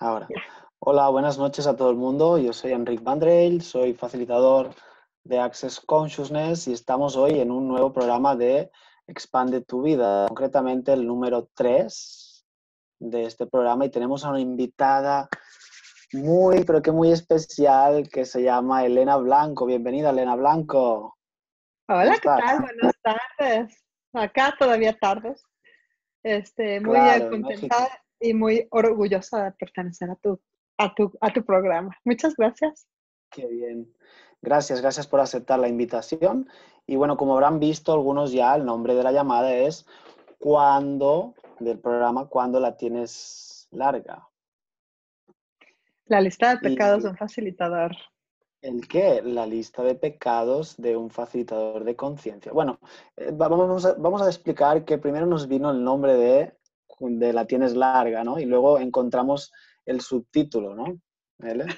Ahora. Hola, buenas noches a todo el mundo. Yo soy Enric Vandrell, soy facilitador de Access Consciousness y estamos hoy en un nuevo programa de Expande tu vida, concretamente el número 3 de este programa, y tenemos a una invitada pero que muy especial que se llama Elena Blanco. Bienvenida, Elena Blanco. ¿Cómo Hola, ¿qué estás? tal? Buenas tardes. Acá todavía tardes. Muy Claro, en contenta México. y muy orgullosa de pertenecer a tu programa. Muchas gracias. Qué bien. Gracias por aceptar la invitación. Y bueno, como habrán visto algunos ya, el nombre de la llamada es del programa, Cuando la tienes larga. La lista de pecados de ¿Y un facilitador. el qué? La lista de pecados de un facilitador de conciencia. Bueno, vamos a explicar que primero nos vino el nombre de la tienes larga, ¿no? Y luego encontramos el subtítulo, ¿no? ¿Vale?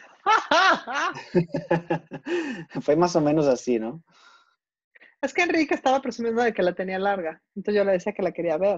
Fue más o menos así, ¿no? Es que Enrique estaba presumiendo de que la tenía larga. Entonces yo le decía que la quería ver.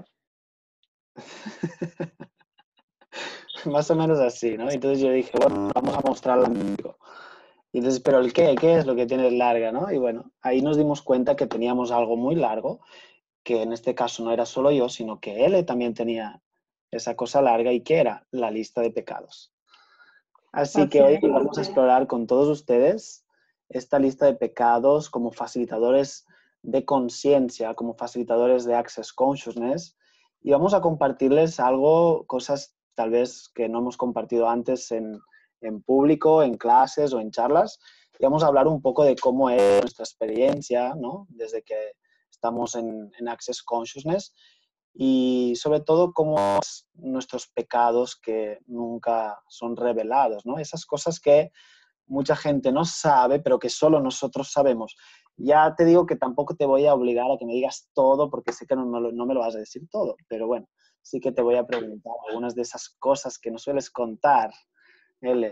Más o menos así, ¿no? Entonces yo dije, bueno, vamos a mostrarla al público. Y entonces, ¿pero el qué? ¿Qué es lo que tienes larga, no? Y bueno, ahí nos dimos cuenta que teníamos algo muy largo, que en este caso no era solo yo, sino que él también tenía esa cosa larga y que era la lista de pecados. Así que Así hoy es. vamos a explorar con todos ustedes esta lista de pecados como facilitadores de conciencia, como facilitadores de Access Consciousness, y vamos a compartirles cosas tal vez que no hemos compartido antes en público, en clases o en charlas, y vamos a hablar un poco de cómo es nuestra experiencia, ¿no? Desde que estamos en Access Consciousness y sobre todo cómo nuestros pecados que nunca son revelados, ¿no? Esas cosas que mucha gente no sabe, pero que solo nosotros sabemos. Ya te digo que tampoco te voy a obligar a que me digas todo, porque sé que no me lo vas a decir todo, pero bueno, sí que te voy a preguntar algunas de esas cosas que no sueles contar, L.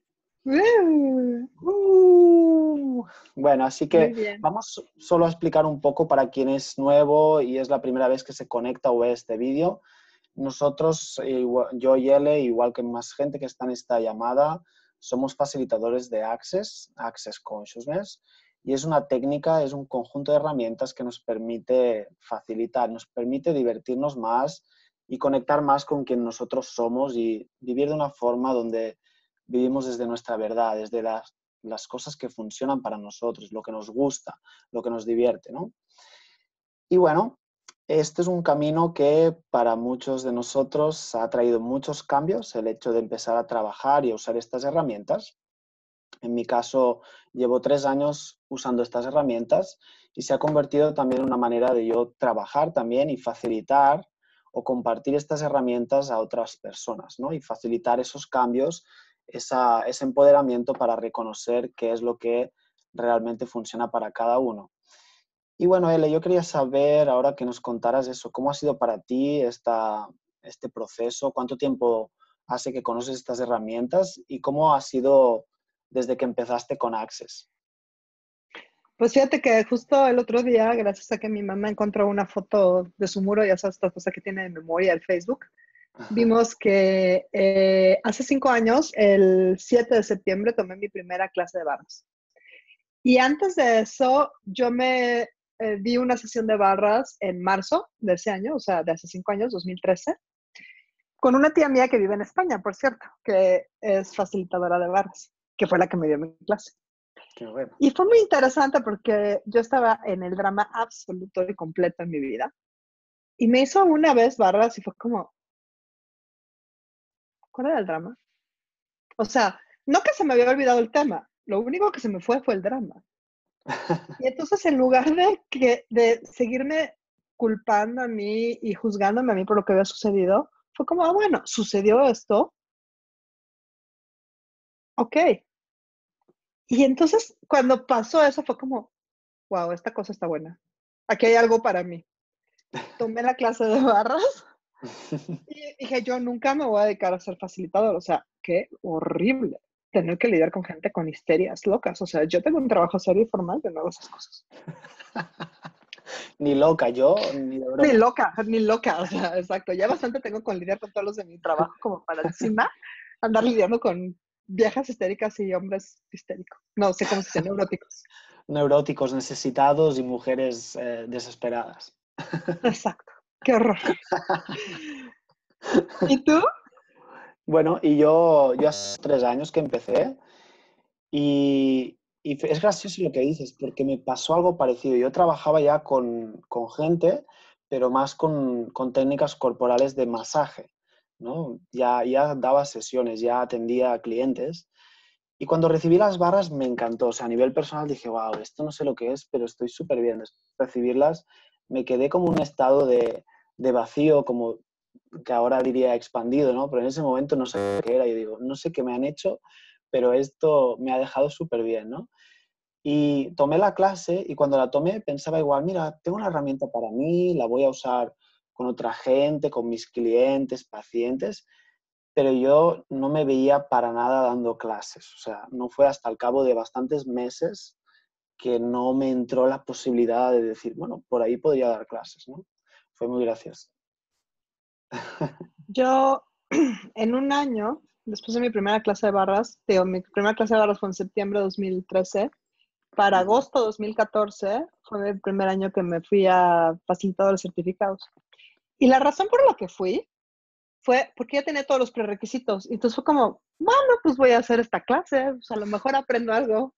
Uh, Bueno, así Muy que bien. vamos solo a explicar un poco para quien es nuevo y es la primera vez que se conecta o ve este vídeo. Nosotros, yo y Ele, igual que más gente que está en esta llamada, somos facilitadores de Access Consciousness, y es una técnica, es un conjunto de herramientas que nos permite facilitar, nos permite divertirnos más y conectar más con quien nosotros somos y vivir de una forma donde vivimos desde nuestra verdad, desde las cosas que funcionan para nosotros, lo que nos gusta, lo que nos divierte, ¿no? Y bueno, este es un camino que para muchos de nosotros ha traído muchos cambios, el hecho de empezar a trabajar y a usar estas herramientas. En mi caso, llevo 3 años usando estas herramientas y se ha convertido también en una manera de yo trabajar también y facilitar o compartir estas herramientas a otras personas, ¿no? Y facilitar esos cambios, ese empoderamiento para reconocer qué es lo que realmente funciona para cada uno. Y bueno, Ele, yo quería saber, ahora que nos contaras eso, ¿cómo ha sido para ti este proceso? ¿Cuánto tiempo hace que conoces estas herramientas? ¿Y cómo ha sido desde que empezaste con Access? Pues fíjate que justo el otro día, gracias a que mi mamá encontró una foto de su muro, ya sabes, esta cosa que tiene de memoria el Facebook, vimos que hace 5 años, el 7 de septiembre, tomé mi primera clase de barras. Y antes de eso, yo me di una sesión de barras en marzo de ese año, o sea, de hace 5 años, 2013, con una tía mía que vive en España, por cierto, que es facilitadora de barras, que fue la que me dio mi clase. Qué bueno. Y fue muy interesante porque yo estaba en el drama absoluto y completo en mi vida. Y me hizo una vez barras y fue como, ¿cuál era el drama? O sea, no que se me había olvidado el tema, lo único que se me fue el drama. Y entonces en lugar de seguirme culpando a mí y juzgándome a mí por lo que había sucedido, fue como, bueno, sucedió esto, ok. Y entonces cuando pasó eso fue como, wow, esta cosa está buena. Aquí hay algo para mí. Tomé la clase de barras y dije, yo nunca me voy a dedicar a ser facilitador. O sea, qué horrible tener que lidiar con gente con histerias locas. O sea, yo tengo un trabajo serio y formal, yo no hago esas cosas. Ni loca, yo, ni de broma. Ni loca, o sea, exacto. Ya bastante tengo con lidiar con todos los de mi trabajo como para encima. andar lidiando con viejas histéricas y hombres histéricos. No sé cómo se dice, neuróticos. Neuróticos necesitados y mujeres desesperadas. Exacto. Qué horror. ¿Y tú? Bueno, y yo hace 3 años que empecé y es gracioso lo que dices, porque me pasó algo parecido. Yo trabajaba ya con gente, pero más con técnicas corporales de masaje, ¿no? Ya daba sesiones, ya atendía a clientes. Y cuando recibí las barras me encantó. O sea, a nivel personal dije, wow, esto no sé lo que es, pero estoy súper bien. Después de recibirlas me quedé como en un estado de vacío, como que ahora diría expandido, ¿no? Pero en ese momento no sé qué era. Yo digo, no sé qué me han hecho, pero esto me ha dejado súper bien, ¿no? Y tomé la clase y cuando la tomé pensaba igual, mira, tengo una herramienta para mí, la voy a usar con otra gente, con mis clientes, pacientes, pero yo no me veía para nada dando clases. O sea, no fue hasta el cabo de bastantes meses que no me entró la posibilidad de decir, bueno, por ahí podría dar clases, ¿no? Fue muy gracioso. Yo, en un año, después de mi primera clase de barras, digo, mi primera clase de barras fue en septiembre de 2013. Para Ujú. agosto de 2014 fue el primer año que me fui a facilitadores certificados. Y la razón por la que fue porque ya tenía todos los prerequisitos. Y entonces fue como, bueno, pues voy a hacer esta clase, pues a lo mejor aprendo algo.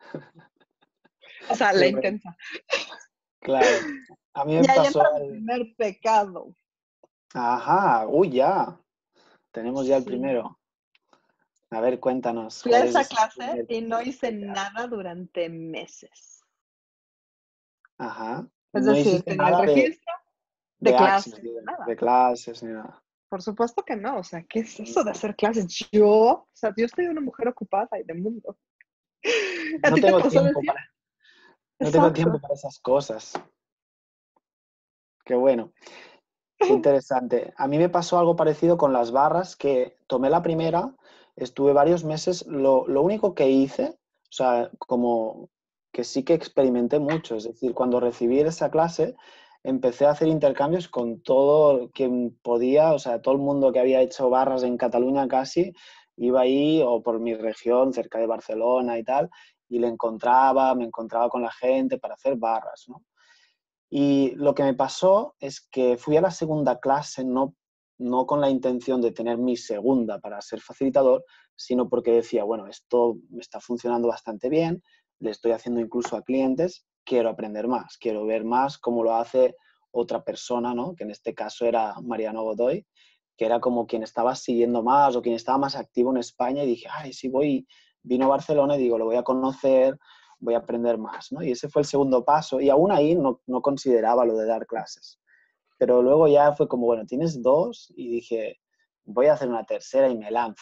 O sea, Qué la bueno, intensa. claro. A mí me Y ahí pasó entra mi al... primer pecado. Ajá, uy, ya. Tenemos ya el Sí. primero. A ver, cuéntanos, Fui a ¿cuál es esa ese clase primer y no hice pecado? nada durante meses. Ajá. Es No decir, hiciste tenía el nada registro de de Access, clases, nada. de clases ni nada. Por supuesto que no. O sea, ¿qué es eso de hacer clases? Yo soy una mujer ocupada y de mundo. ¿A No ti te tengo pasó tiempo decir? para, no tengo tiempo Exacto. para esas cosas. Qué bueno, qué interesante. A mí me pasó algo parecido con las barras, que tomé la primera, estuve varios meses, lo único que hice, o sea, como que sí que experimenté mucho, es decir, cuando recibí esa clase, empecé a hacer intercambios con todo quien podía, o sea, todo el mundo que había hecho barras en Cataluña casi, iba ahí o por mi región, cerca de Barcelona y tal, y me encontraba con la gente para hacer barras, ¿no? Y lo que me pasó es que fui a la segunda clase no con la intención de tener mi segunda para ser facilitador, sino porque decía, bueno, esto me está funcionando bastante bien, le estoy haciendo incluso a clientes, quiero aprender más, quiero ver más cómo lo hace otra persona, ¿no? Que en este caso era Mariano Godoy, que era como quien estaba siguiendo más o quien estaba más activo en España y dije, ay, si voy, vino a Barcelona y digo, lo voy a conocer, voy a aprender más, ¿no? Y ese fue el segundo paso. Y aún ahí no consideraba lo de dar clases. Pero luego ya fue como, bueno, tienes dos y dije, voy a hacer una tercera y me lanzo.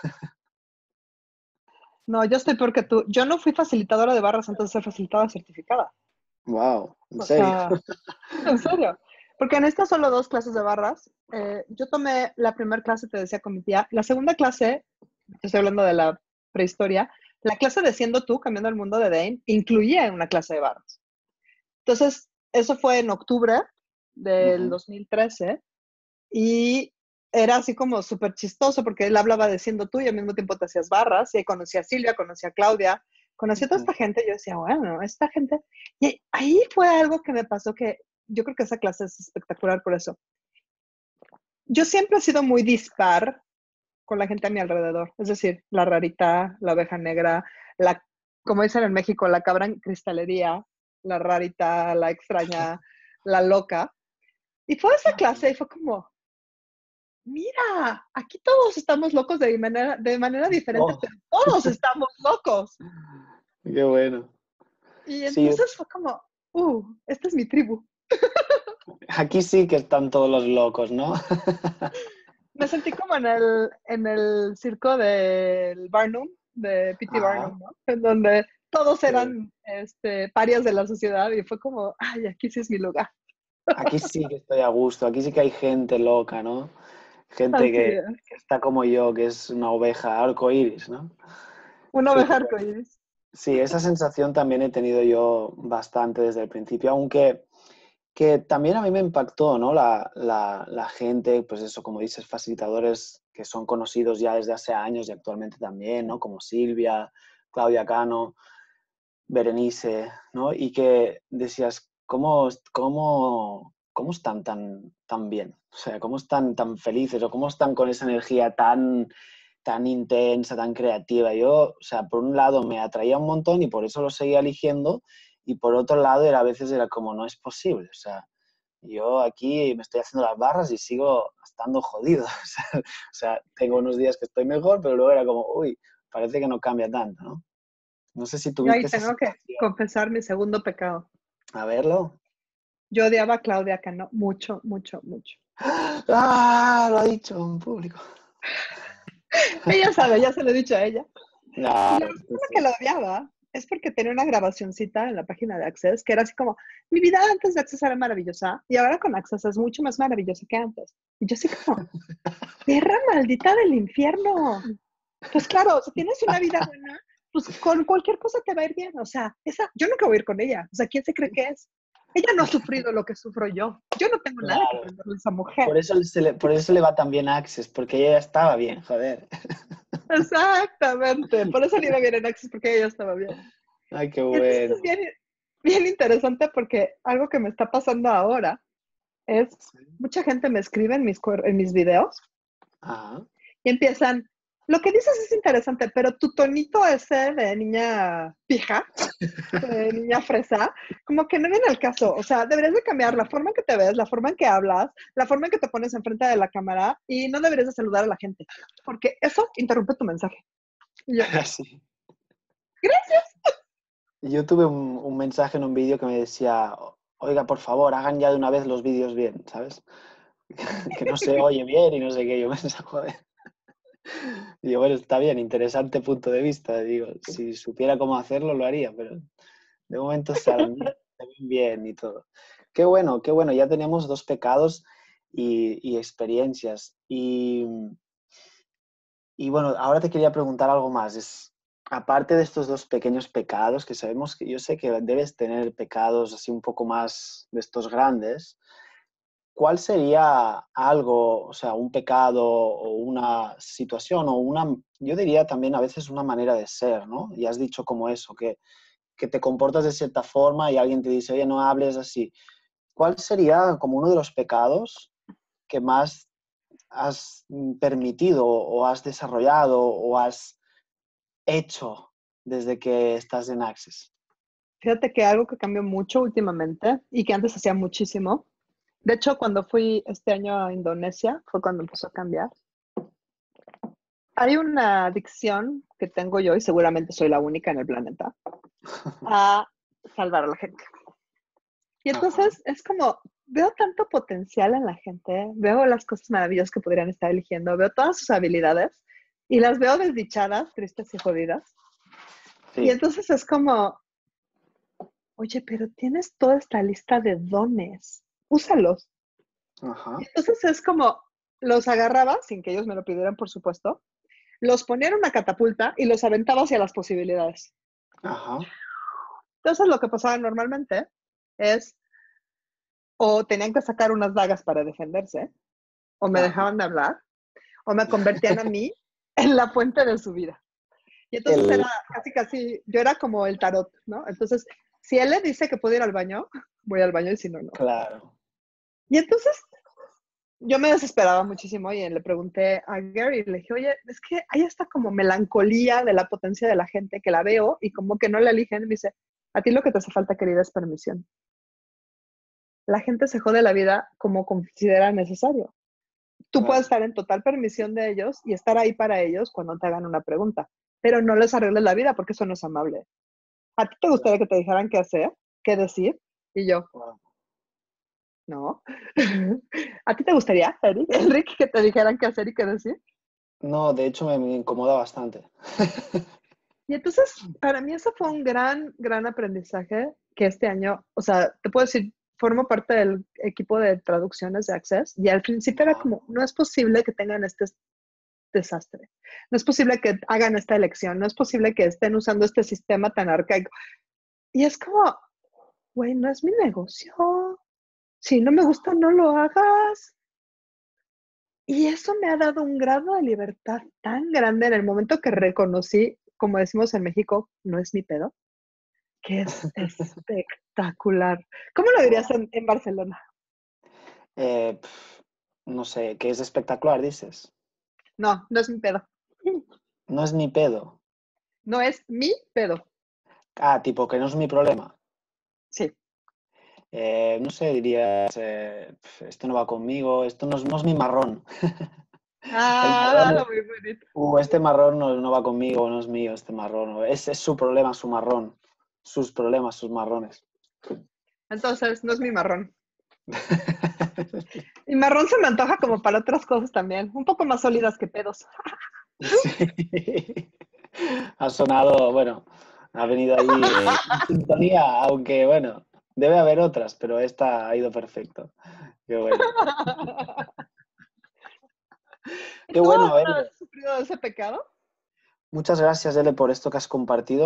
No, yo estoy peor que tú. Yo no fui facilitadora de barras antes de ser facilitadora certificada. Wow, ¿en O serio? sea, en serio. Porque en estas solo dos clases de barras. Yo tomé la primera clase, te decía, con mi tía. La segunda clase, te estoy hablando de la prehistoria, la clase de Siendo tú, cambiando el mundo de Dane, incluía una clase de barras. Entonces, eso fue en octubre del Ujú. 2013 y era así como súper chistoso porque él hablaba de Siendo tú y al mismo tiempo te hacías barras y ahí conocí a Silvia, conocí a Claudia, conocí a toda esta gente y yo decía, bueno, esta gente... Y ahí fue algo que me pasó que yo creo que esa clase es espectacular por eso. Yo siempre he sido muy dispar con la gente a mi alrededor, es decir, la rarita, la oveja negra, la, como dicen en México, la cabra en cristalería, la rarita, la extraña, la loca. Y fue esa clase y fue como, mira, aquí todos estamos locos de manera diferente, Oh, pero todos estamos locos. qué bueno. Y Sí, entonces fue como, esta es mi tribu. aquí sí que están todos los locos, ¿no? Me sentí como en el circo del Barnum, de P.T. Ajá. Barnum, ¿no? En donde todos Sí. eran parias de la sociedad y fue como, ay, aquí sí es mi lugar. Aquí sí que estoy a gusto, aquí sí que hay gente loca, ¿no? Gente Así que, es. que está como yo, que es una oveja arcoíris, ¿no? Una Sí, qué oveja bueno. arcoíris. Sí, esa sensación también he tenido yo bastante desde el principio, aunque Que también a mí me impactó, ¿no? La gente, pues eso, como dices, facilitadores que son conocidos ya desde hace años y actualmente también, ¿no? Como Silvia, Claudia Cano, Berenice, ¿no? Y que decías, ¿cómo están tan bien? O sea, ¿cómo están tan felices o cómo están con esa energía tan intensa, tan creativa? Yo, o sea, por un lado me atraía un montón y por eso lo seguía eligiendo, y por otro lado a veces era como, no es posible, o sea, yo aquí me estoy haciendo las barras y sigo estando jodido. O sea, tengo unos días que estoy mejor, pero luego era como, uy, parece que no cambia tanto, ¿no? No sé si Yo tuviste ahí esa tengo que sensación. confesar mi segundo pecado. A verlo. Yo odiaba a Claudia Cano mucho, mucho, mucho. ¡Ah! Lo ha dicho en público. Ella sabe, ya se lo he dicho a ella. Y la Claro, razón sí, por la que sí. la odiaba es porque tenía una grabacioncita en la página de Access que era así como, mi vida antes de Access era maravillosa y ahora con Access es mucho más maravillosa que antes. Y yo así como, perra maldita del infierno. Pues claro, si tienes una vida buena, pues con cualquier cosa te va a ir bien. O sea, yo nunca voy a ir con ella. O sea, ¿quién se cree que es? Ella no ha sufrido lo que sufro yo. Yo no tengo nada que Claro. aprenderle a esa mujer. Por eso le va tan bien a Access, porque ella ya estaba bien, joder. Exactamente. Por eso le iba bien en Access, porque ella estaba bien. Ay, qué Y entonces es bueno. bien, bien interesante porque algo que me está pasando ahora es, mucha gente me escribe en mis videos Ajá. y empiezan, lo que dices es interesante, pero tu tonito ese de niña pija, de niña fresa, como que no viene al caso. O sea, deberías de cambiar la forma en que te ves, la forma en que hablas, la forma en que te pones enfrente de la cámara y no deberías de saludar a la gente, porque eso interrumpe tu mensaje. Y yo, Sí. gracias. Yo tuve un mensaje en un vídeo que me decía, oiga, por favor, hagan ya de una vez los vídeos bien, ¿sabes? Que no se oye bien y no sé qué. Yo pensaba, joder. Digo, bueno, está bien, interesante punto de vista. Digo, si supiera cómo hacerlo, lo haría, pero de momento se ven bien y todo. Qué bueno, ya tenemos dos pecados y experiencias. Y bueno, ahora te quería preguntar algo más. Aparte de estos dos pequeños pecados, que sabemos que yo sé que debes tener pecados así un poco más de estos grandes, ¿cuál sería algo, o sea, un pecado o una situación o yo diría también a veces una manera de ser, ¿no? Y has dicho como eso, que te comportas de cierta forma y alguien te dice, oye, no hables así. ¿Cuál sería como uno de los pecados que más has permitido o has desarrollado o has hecho desde que estás en Access? Fíjate que algo que cambió mucho últimamente y que antes hacía muchísimo. De hecho, cuando fui este año a Indonesia, fue cuando empezó a cambiar. Hay una adicción que tengo yo, y seguramente soy la única en el planeta, a salvar a la gente. Y Ajá, entonces es como, veo tanto potencial en la gente, veo las cosas maravillosas que podrían estar eligiendo, veo todas sus habilidades y las veo desdichadas, tristes y jodidas. Y sí, entonces es como, oye, pero tienes toda esta lista de dones, úsalos. Y ajá, entonces es como, los agarraba, sin que ellos me lo pidieran, por supuesto, los ponía en una catapulta y los aventaba hacia las posibilidades. ajá. Entonces lo que pasaba normalmente es, o tenían que sacar unas dagas para defenderse, o me Ajá. dejaban de hablar, o me convertían a mí en la fuente de su vida. Y entonces El, era casi, casi, yo era como el tarot, ¿no? Entonces, si él le dice que puedo ir al baño, voy al baño y si no, no. claro. Y entonces yo me desesperaba muchísimo y le pregunté a Gary, y le dije, oye, es que hay esta como melancolía de la potencia de la gente que la veo y como que no la eligen. Y me dice, a ti lo que te hace falta, querida, es permisión. La gente se jode la vida como considera necesario. Tú puedes Claro, estar en total permisión de ellos y estar ahí para ellos cuando te hagan una pregunta, pero no les arregles la vida porque eso no es amable. ¿A ti te gustaría claro. que te dijeran qué hacer, qué decir? Y yo, Wow. no. ¿A ti te gustaría, Eric, Enrique, que te dijeran qué hacer y qué decir? No, de hecho me incomoda bastante. Y entonces, para mí eso fue un gran, gran aprendizaje que este año, o sea, te puedo decir, formo parte del equipo de traducciones de Access y al principio era Ajá, como, no es posible que tengan este desastre, no es posible que hagan esta elección, no es posible que estén usando este sistema tan arcaico. Y es como, güey, no es mi negocio. Si no me gusta, no lo hagas. Y eso me ha dado un grado de libertad tan grande en el momento que reconocí, como decimos en México, no es mi pedo, que es espectacular. ¿Cómo lo dirías en Barcelona? No sé, que es espectacular, dices. No, no es mi pedo. No es ni pedo. No es mi pedo. Ah, tipo, que no es mi problema. Sí. No sé, dirías, esto no va conmigo, esto no es mi marrón. El marrón Ah, es, muy bonito. este marrón no va conmigo, no es mío este marrón. Es su problema, su marrón. Sus problemas, sus marrones. Entonces, no es mi marrón. Mi marrón se me antoja como para otras cosas también, un poco más sólidas que pedos. Sí. Ha sonado, bueno, ha venido ahí en sintonía, aunque bueno, debe haber otras, pero esta ha ido perfecto. Qué bueno. ¿Y Qué tú bueno, alguna vez Ele. has sufrido de ese pecado? Muchas gracias, Ele, por esto que has compartido.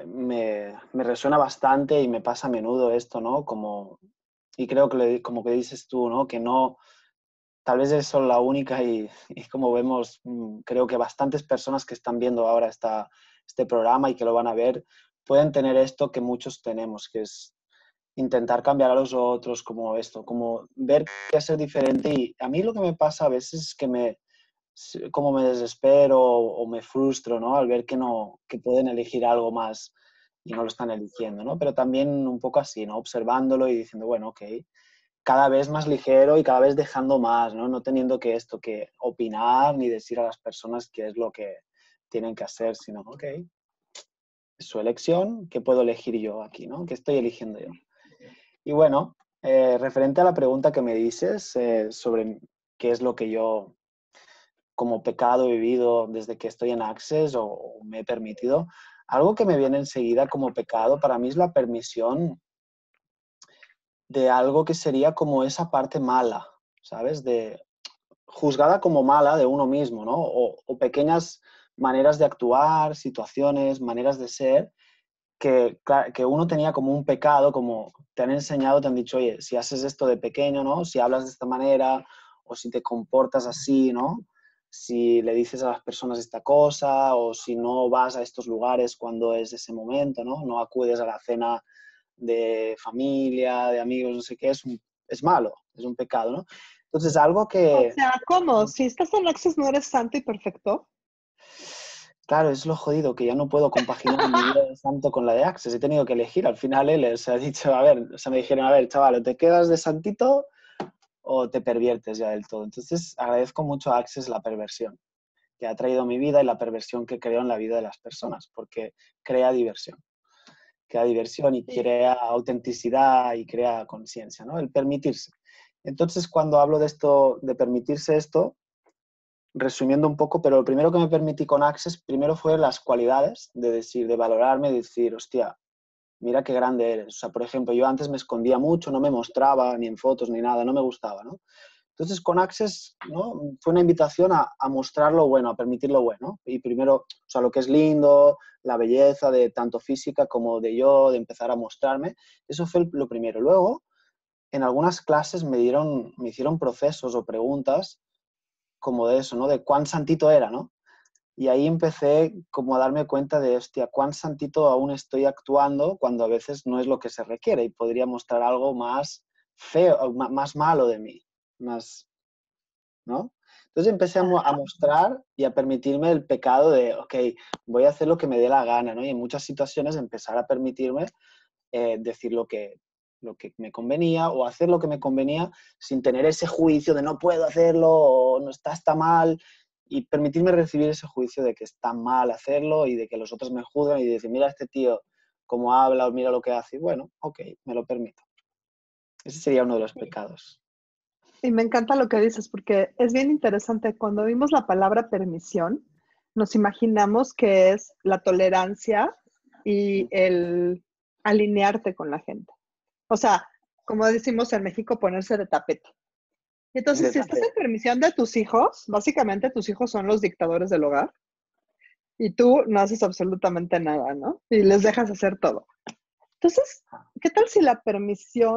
Me resuena bastante y me pasa a menudo esto, ¿no? Como, y creo que como que dices tú, ¿no? Que no, tal vez eres solo la única y como vemos, creo que bastantes personas que están viendo ahora este programa y que lo van a ver, pueden tener esto que muchos tenemos, que es intentar cambiar a los otros, como esto, como ver que es ser diferente. Y a mí lo que me pasa a veces es que como me desespero o me frustro, ¿no? Al ver que no, que pueden elegir algo más y no lo están eligiendo, ¿no? Pero también un poco así, ¿no? Observándolo y diciendo, bueno, ok, cada vez más ligero y cada vez dejando más, ¿no? No teniendo que opinar ni decir a las personas qué es lo que tienen que hacer, sino, ok, es su elección, ¿qué puedo elegir yo aquí, ¿no? ¿Qué estoy eligiendo yo? Y bueno, referente a la pregunta que me dices sobre qué es lo que yo como pecado he vivido desde que estoy en Access o me he permitido, algo que me viene enseguida como pecado para mí es la permisión de algo que sería como esa parte mala, ¿sabes? Juzgada como mala de uno mismo, ¿no? O pequeñas maneras de actuar, situaciones, maneras de ser, que uno tenía como un pecado, como te han enseñado, te han dicho, oye, si haces esto de pequeño, ¿no? Si hablas de esta manera, o si te comportas así, ¿no? Si le dices a las personas esta cosa, o si no vas a estos lugares cuando es ese momento, ¿no? No acudes a la cena de familia, de amigos, no sé qué, es malo, es un pecado, ¿no? Entonces, algo O que, sea, ¿cómo? Si estás en Access, ¿no eres santo y perfecto? claro, es lo jodido, que ya no puedo compaginar mi vida de santo con la de Access. He tenido que elegir. Al final él se ha dicho, a ver, o sea, me dijeron, a ver, chaval, o te quedas de santito o te perviertes ya del todo. Entonces, agradezco mucho a Access la perversión que ha traído a mi vida y la perversión que creo en la vida de las personas, porque crea diversión y Sí. crea autenticidad y crea conciencia, ¿no? El permitirse. Entonces, cuando hablo de esto, de permitirse esto, resumiendo un poco, pero lo primero que me permití con Access, primero fue las cualidades, de decir, de valorarme, de decir, hostia, mira qué grande eres. O sea, por ejemplo, yo antes me escondía mucho, no me mostraba ni en fotos ni nada, no me gustaba, ¿no? Entonces, con Access, ¿no? Fue una invitación a mostrar lo bueno, a permitir lo bueno. Y primero, o sea, lo que es lindo, la belleza de tanto física como de yo, de empezar a mostrarme. Eso fue lo primero. Luego, en algunas clases me hicieron procesos o preguntas como de eso, ¿no? De cuán santito era, ¿no? Y ahí empecé como a darme cuenta de, hostia, cuán santito aún estoy actuando cuando a veces no es lo que se requiere y podría mostrar algo más feo, más malo de mí, más, ¿no? Entonces empecé a Ajá. mostrar y a permitirme el pecado de, ok, voy a hacer lo que me dé la gana, ¿no? Y en muchas situaciones empezar a permitirme decir lo que me convenía o hacer lo que me convenía sin tener ese juicio de no puedo hacerlo o no está mal y permitirme recibir ese juicio de que está mal hacerlo y de que los otros me juzgan y decir, mira este tío cómo habla o mira lo que hace. Y bueno, ok, me lo permito. Ese sería uno de los pecados. Y me encanta lo que dices, porque es bien interesante. Cuando vimos la palabra permisión, nos imaginamos que es la tolerancia y el alinearte con la gente. O sea, como decimos en México, ponerse de tapete. Y entonces, De si estás en tapete. permisión de tus hijos, básicamente tus hijos son los dictadores del hogar y tú no haces absolutamente nada, ¿no? Y les dejas hacer todo. Entonces, ¿qué tal si la permisión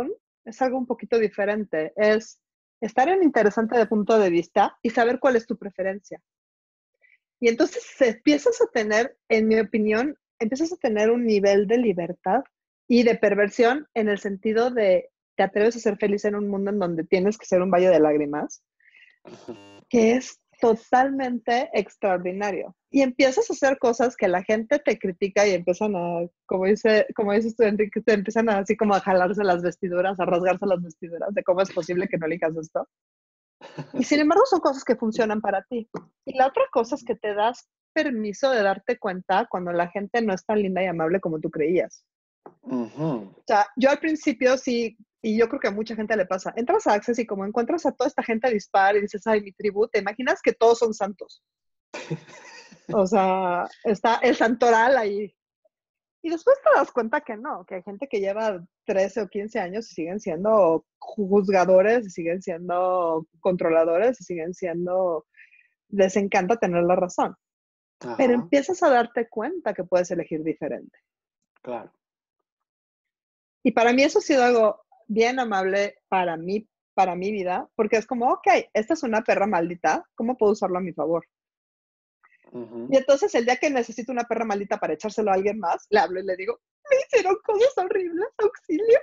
es algo un poquito diferente. Es estar en interesante de punto de vista y saber cuál es tu preferencia. Y entonces empiezas a tener, en mi opinión, empiezas a tener un nivel de libertad y de perversión en el sentido de te atreves a ser feliz en un mundo en donde tienes que ser un valle de lágrimas, que es totalmente extraordinario. Y empiezas a hacer cosas que la gente te critica y empiezan a, como dices tú, Enrique, te empiezan a, así como a jalarse las vestiduras, a rasgarse las vestiduras de cómo es posible que no elijas esto. Y sin embargo son cosas que funcionan para ti. Y la otra cosa es que te das permiso de darte cuenta cuando la gente no es tan linda y amable como tú creías. Ujú. O sea, yo al principio sí, y yo creo que a mucha gente le pasa, entras a Access y como encuentras a toda esta gente dispar y dices, ay, mi tribu, te imaginas que todos son santos. O sea, está el santoral ahí. Y después te das cuenta que no, que hay gente que lleva 13 o 15 años y siguen siendo juzgadores, y siguen siendo controladores, y siguen siendo, les encanta tener la razón. Pero Ajá, empiezas a darte cuenta que puedes elegir diferente. claro. Y para mí eso ha sido algo bien amable para mi vida, porque es como, ok, esta es una perra maldita, ¿cómo puedo usarlo a mi favor? Y Ujú. entonces el día que necesito una perra maldita para echárselo a alguien más, le hablo y le digo, me hicieron cosas horribles, auxilio.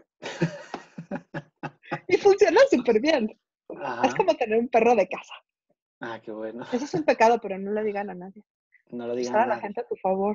Y funciona súper bien. Es Ajá. como tener un perro de casa. Ah, qué bueno. Ese es un pecado, pero no le digan a nadie. No lo digan Usar a a la nadie. gente a tu favor.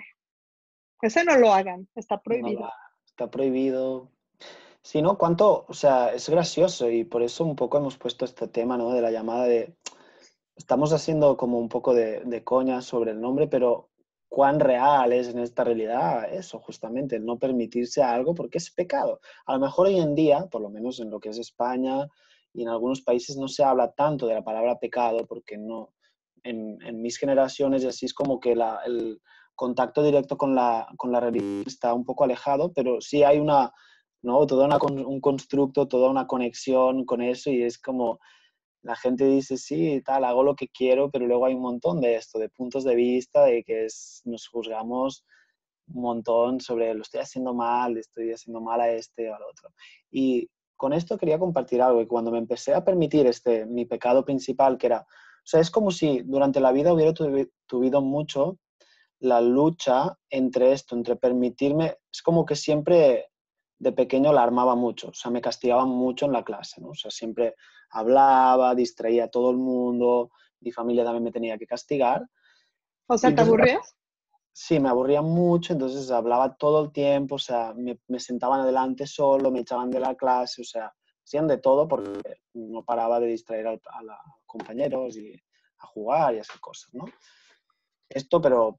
Ese no lo hagan, está No lo prohibido. está prohibido. Sí, ¿no? ¿Cuánto? O sea, es gracioso y por eso un poco hemos puesto este tema, ¿no? De la llamada de... Estamos haciendo como un poco de coña sobre el nombre, pero ¿cuán real es en esta realidad eso, justamente, el no permitirse algo porque es pecado? A lo mejor hoy en día, por lo menos en lo que es España y en algunos países, no se habla tanto de la palabra pecado porque no... En mis generaciones y así es como que el contacto directo con la religión está un poco alejado, pero sí hay una, ¿no? Todo un constructo, toda una conexión con eso y es como la gente dice, sí, tal, hago lo que quiero, pero luego hay un montón de esto, de puntos de vista, de que nos juzgamos un montón sobre lo estoy haciendo mal, estoy haciendo mal a este o al otro. Y con esto quería compartir algo, que cuando me empecé a permitir mi pecado principal, que era, o sea, es como si durante la vida hubiera tuvido mucho la lucha entre esto, entre permitirme, es como que siempre de pequeño la armaba mucho, o sea, me castigaban mucho en la clase, ¿no? O sea, siempre hablaba, distraía a todo el mundo, mi familia también me tenía que castigar. O Y sea, ¿te entonces, aburrías? sí, me aburría mucho, entonces hablaba todo el tiempo, o sea, me sentaban adelante solo, me echaban de la clase, o sea, hacían de todo porque no paraba de distraer a los compañeros y a jugar y a hacer cosas, ¿no? Esto, pero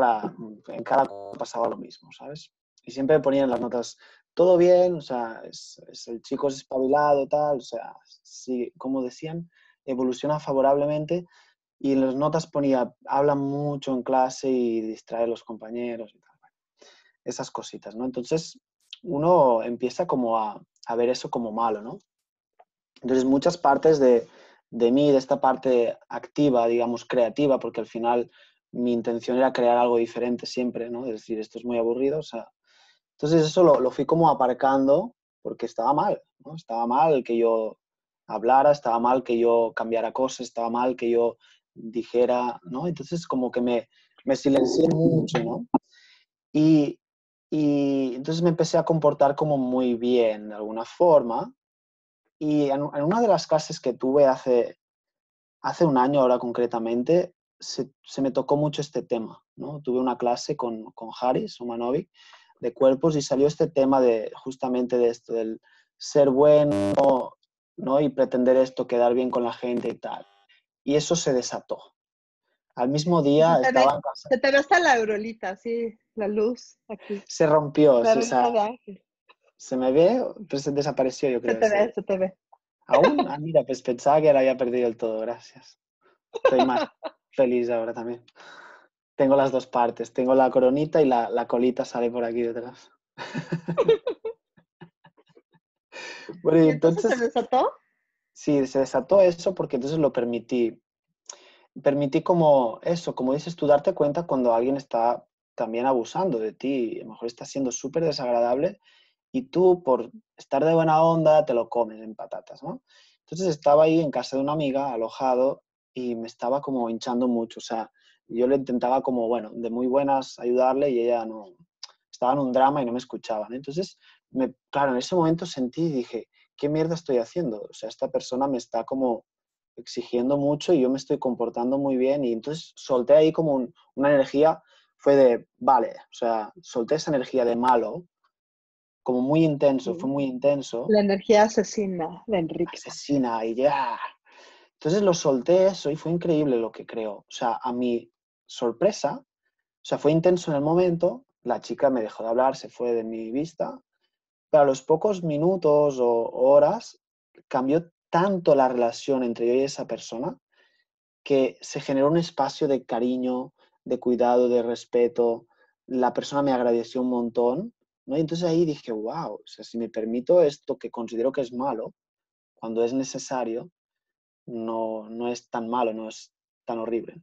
en cada cosa pasaba lo mismo, ¿sabes? Y siempre ponían las notas, todo bien, o sea, el chico es espabilado, tal, o sea, sí, como decían, evoluciona favorablemente y en las notas ponía, habla mucho en clase y distrae a los compañeros y tal. Bueno, esas cositas, ¿no? Entonces, uno empieza como a ver eso como malo, ¿no? Entonces, muchas partes de mí, de esta parte activa, digamos, creativa, porque al final mi intención era crear algo diferente siempre, ¿no? Es decir, esto es muy aburrido, o sea... Entonces eso lo fui como aparcando porque estaba mal, ¿no? Estaba mal que yo hablara, estaba mal que yo cambiara cosas, estaba mal que yo dijera, ¿no? Entonces como que me silencié mucho, ¿no? Y, y entonces me empecé a comportar como muy bien de alguna forma. Y en una de las clases que tuve hace un año ahora concretamente, se me tocó mucho este tema, ¿no? Tuve una clase con Haris Omanovic de cuerpos y salió este tema de justamente de esto, del ser bueno, ¿no? Y pretender esto, quedar bien con la gente y tal. Y eso se desató. Al mismo Y día estaba en casa. se te ve hasta la aurolita, sí, la luz aquí. Se rompió, La o sea, aurolita de ángel. se me ve, pero se desapareció yo Se creo te ve, ese. se te ve. ¿Aún? Ah, mira, pues pensaba que la había perdido el todo, gracias. Estoy más feliz ahora también. Tengo las dos partes. Tengo la coronita y la colita sale por aquí detrás. Bueno, y Y entonces se entonces, desató. sí, se desató eso porque entonces lo permití. Permití como eso, como dices tú, darte cuenta cuando alguien está también abusando de ti. A lo mejor está siendo súper desagradable y tú por estar de buena onda te lo comes en patatas, ¿no? Entonces estaba ahí en casa de una amiga, alojado, y me estaba como hinchando mucho. O sea, yo le intentaba como, bueno, de muy buenas ayudarle y ella no, estaba en un drama y no me escuchaba, ¿no? Entonces, claro, en ese momento sentí y dije, ¿qué mierda estoy haciendo? O sea, esta persona me está como exigiendo mucho y yo me estoy comportando muy bien y entonces solté ahí como una energía, fue de, vale, o sea, solté esa energía de malo, como muy intenso, fue Sí. muy intenso, La energía asesina de Enrique. asesina y ya. Entonces lo solté eso y fue increíble lo que creó. O sea, a mi sorpresa, o sea, fue intenso en el momento, la chica me dejó de hablar, se fue de mi vista, pero a los pocos minutos o horas cambió tanto la relación entre yo y esa persona que se generó un espacio de cariño, de cuidado, de respeto. La persona me agradeció un montón, ¿no? Y entonces ahí dije, wow, o sea, si me permito esto que considero que es malo, cuando es necesario, no es tan malo, no es tan horrible.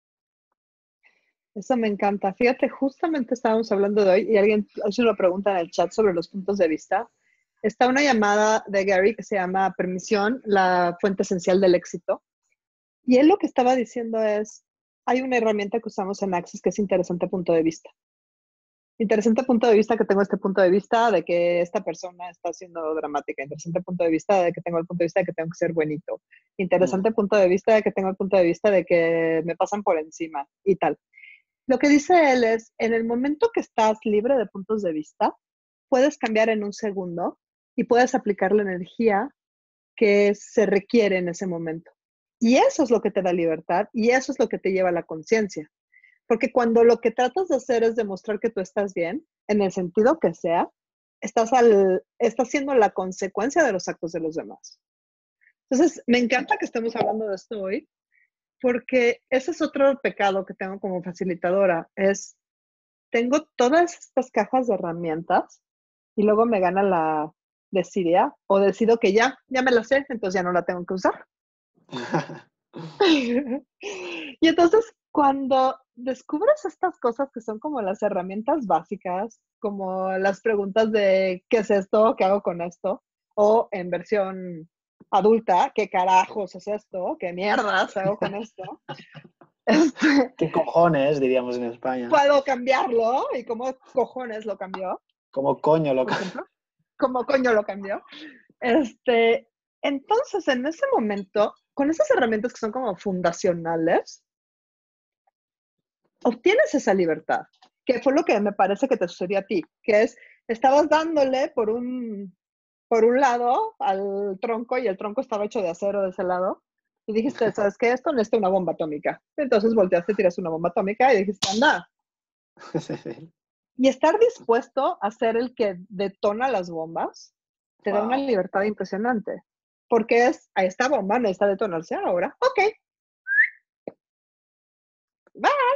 Eso me encanta. Fíjate, justamente estábamos hablando de hoy y alguien hizo una pregunta en el chat sobre los puntos de vista. Está una llamada de Gary que se llama Permisión, la fuente esencial del éxito. Y él lo que estaba diciendo es, hay una herramienta que usamos en Access que es interesante punto de vista. Interesante punto de vista que tengo este punto de vista de que esta persona está siendo dramática. Interesante punto de vista de que tengo el punto de vista de que tengo que ser buenito. Mm. Interesante punto de vista de que tengo el punto de vista de que me pasan por encima y tal. Lo que dice él es, en el momento que estás libre de puntos de vista, puedes cambiar en un segundo y puedes aplicar la energía que se requiere en ese momento. Y eso es lo que te da libertad y eso es lo que te lleva a la conciencia. Porque cuando lo que tratas de hacer es demostrar que tú estás bien, en el sentido que sea, estás siendo la consecuencia de los actos de los demás. Entonces, me encanta que estemos hablando de esto hoy, porque ese es otro pecado que tengo como facilitadora, es tengo todas estas cajas de herramientas y luego me gana la desidia o decido que ya me la sé, entonces ya no la tengo que usar. Y entonces cuando descubres estas cosas que son como las herramientas básicas, como las preguntas de ¿qué es esto? ¿Qué hago con esto? O en versión adulta, ¿qué carajos es esto? ¿Qué mierdas hago con esto? Este, ¿Qué cojones, diríamos en España? ¿Puedo cambiarlo? ¿Y cómo cojones lo cambió? ¿Cómo coño lo... Por ejemplo, ¿cómo coño lo cambió? Entonces, en ese momento, con esas herramientas que son como fundacionales, obtienes esa libertad, que fue lo que me parece que te sucedió a ti, que es, estabas dándole por un lado al tronco y el tronco estaba hecho de acero de ese lado, y dijiste, ¿sabes qué? Esto necesita una bomba atómica. Entonces volteaste, tiraste una bomba atómica y dijiste, anda. Y estar dispuesto a ser el que detona las bombas te da una Wow. libertad impresionante. Porque es, a esta bomba necesita detonarse ahora. Ok, va.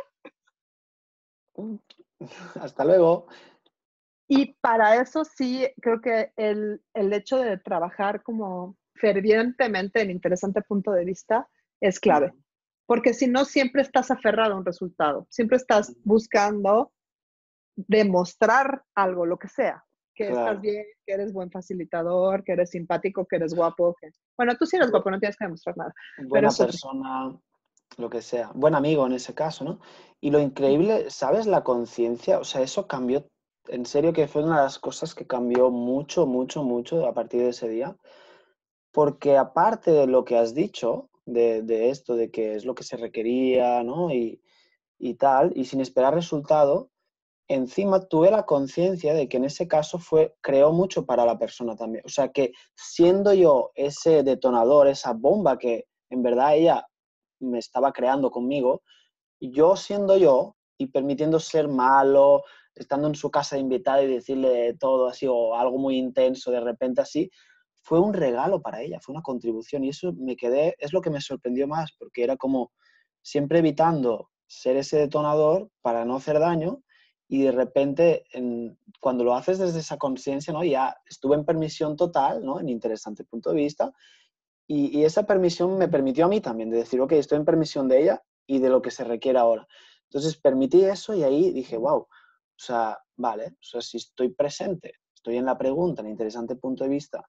Hasta luego. Y para eso sí, creo que el hecho de trabajar como fervientemente en interesante punto de vista es clave. Porque si no, siempre estás aferrado a un resultado. Siempre estás buscando demostrar algo, lo que sea. Que estás Claro. bien, que eres buen facilitador, que eres simpático, que eres guapo. Que... Bueno, tú sí eres guapo, no tienes que demostrar nada. Pero Buena es otro. persona, lo que sea. Buen amigo en ese caso, ¿no? Y lo increíble, ¿sabes? La conciencia, o sea, eso cambió, en serio que fue una de las cosas que cambió mucho, mucho, mucho a partir de ese día. Porque aparte de lo que has dicho, de esto, de que es lo que se requería, ¿no? Y tal, y sin esperar resultado, encima tuve la conciencia de que en ese caso creó mucho para la persona también. O sea que siendo yo ese detonador, esa bomba que en verdad ella me estaba creando conmigo, yo siendo yo y permitiendo ser malo, estando en su casa invitada y decirle todo así o algo muy intenso de repente así, fue un regalo para ella, fue una contribución y eso me quedé, es lo que me sorprendió más porque era como siempre evitando ser ese detonador para no hacer daño y de repente cuando lo haces desde esa conciencia, ¿no? Ya estuve en permisión total, ¿no? En interesante punto de vista y esa permisión me permitió a mí también de decir, ok, estoy en permisión de ella y de lo que se requiere ahora. Entonces permití eso y ahí dije, wow, o sea, vale, o sea, si estoy presente, estoy en la pregunta, en el interesante punto de vista,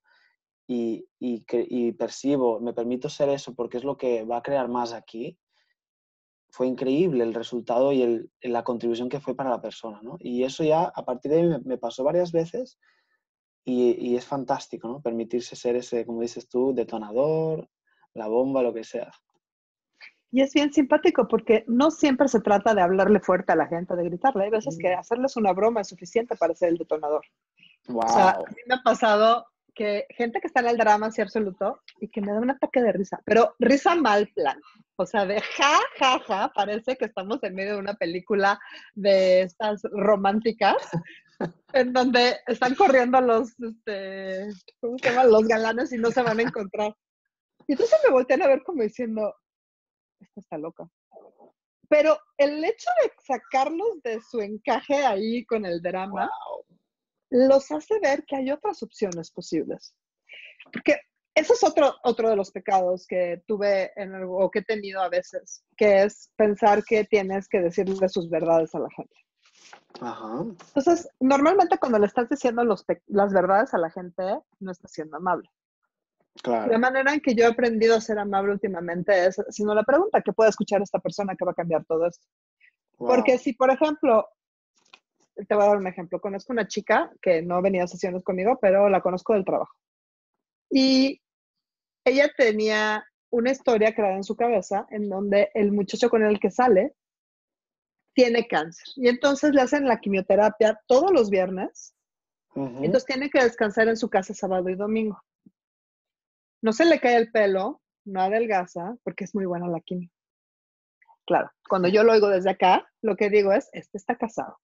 y percibo, me permito ser eso porque es lo que va a crear más aquí, fue increíble el resultado y la contribución que fue para la persona, ¿no? Y eso ya, a partir de ahí, me pasó varias veces y es fantástico, ¿no? Permitirse ser ese, como dices tú, detonador, la bomba, lo que sea. Y es bien simpático porque no siempre se trata de hablarle fuerte a la gente, de gritarle. Hay veces que hacerles una broma es suficiente para ser el detonador. O sea, ¡Wow! a mí me ha pasado que gente que está en el drama así absoluto y que me da un ataque de risa, pero risa mal plan. O sea, de ja, ja, ja, parece que estamos en medio de una película de estas románticas en donde están corriendo ¿cómo se llaman? Los galanes y no se van a encontrar. Y entonces me voltean a ver como diciendo, esta está loca. Pero el hecho de sacarlos de su encaje ahí con el drama, ¡Wow! los hace ver que hay otras opciones posibles. Porque eso es otro de los pecados que tuve o que he tenido a veces, que es pensar que tienes que decirle sus verdades a la gente. Ajá, Entonces, normalmente cuando le estás diciendo las verdades a la gente, no estás siendo amable. La claro. manera en que yo he aprendido a ser amable últimamente es haciendo la pregunta, ¿qué puede escuchar esta persona que va a cambiar todo esto? Porque ¡Wow! si, por ejemplo, te voy a dar un ejemplo, conozco una chica que no venía a sesiones conmigo, pero la conozco del trabajo. Y ella tenía una historia creada en su cabeza en donde el muchacho con el que sale tiene cáncer. Y entonces le hacen la quimioterapia todos los viernes. Y Ujú. entonces tiene que descansar en su casa sábado y domingo. No se le cae el pelo, no adelgaza, porque es muy buena la quimio. Claro, cuando yo lo oigo desde acá, lo que digo es, este está casado.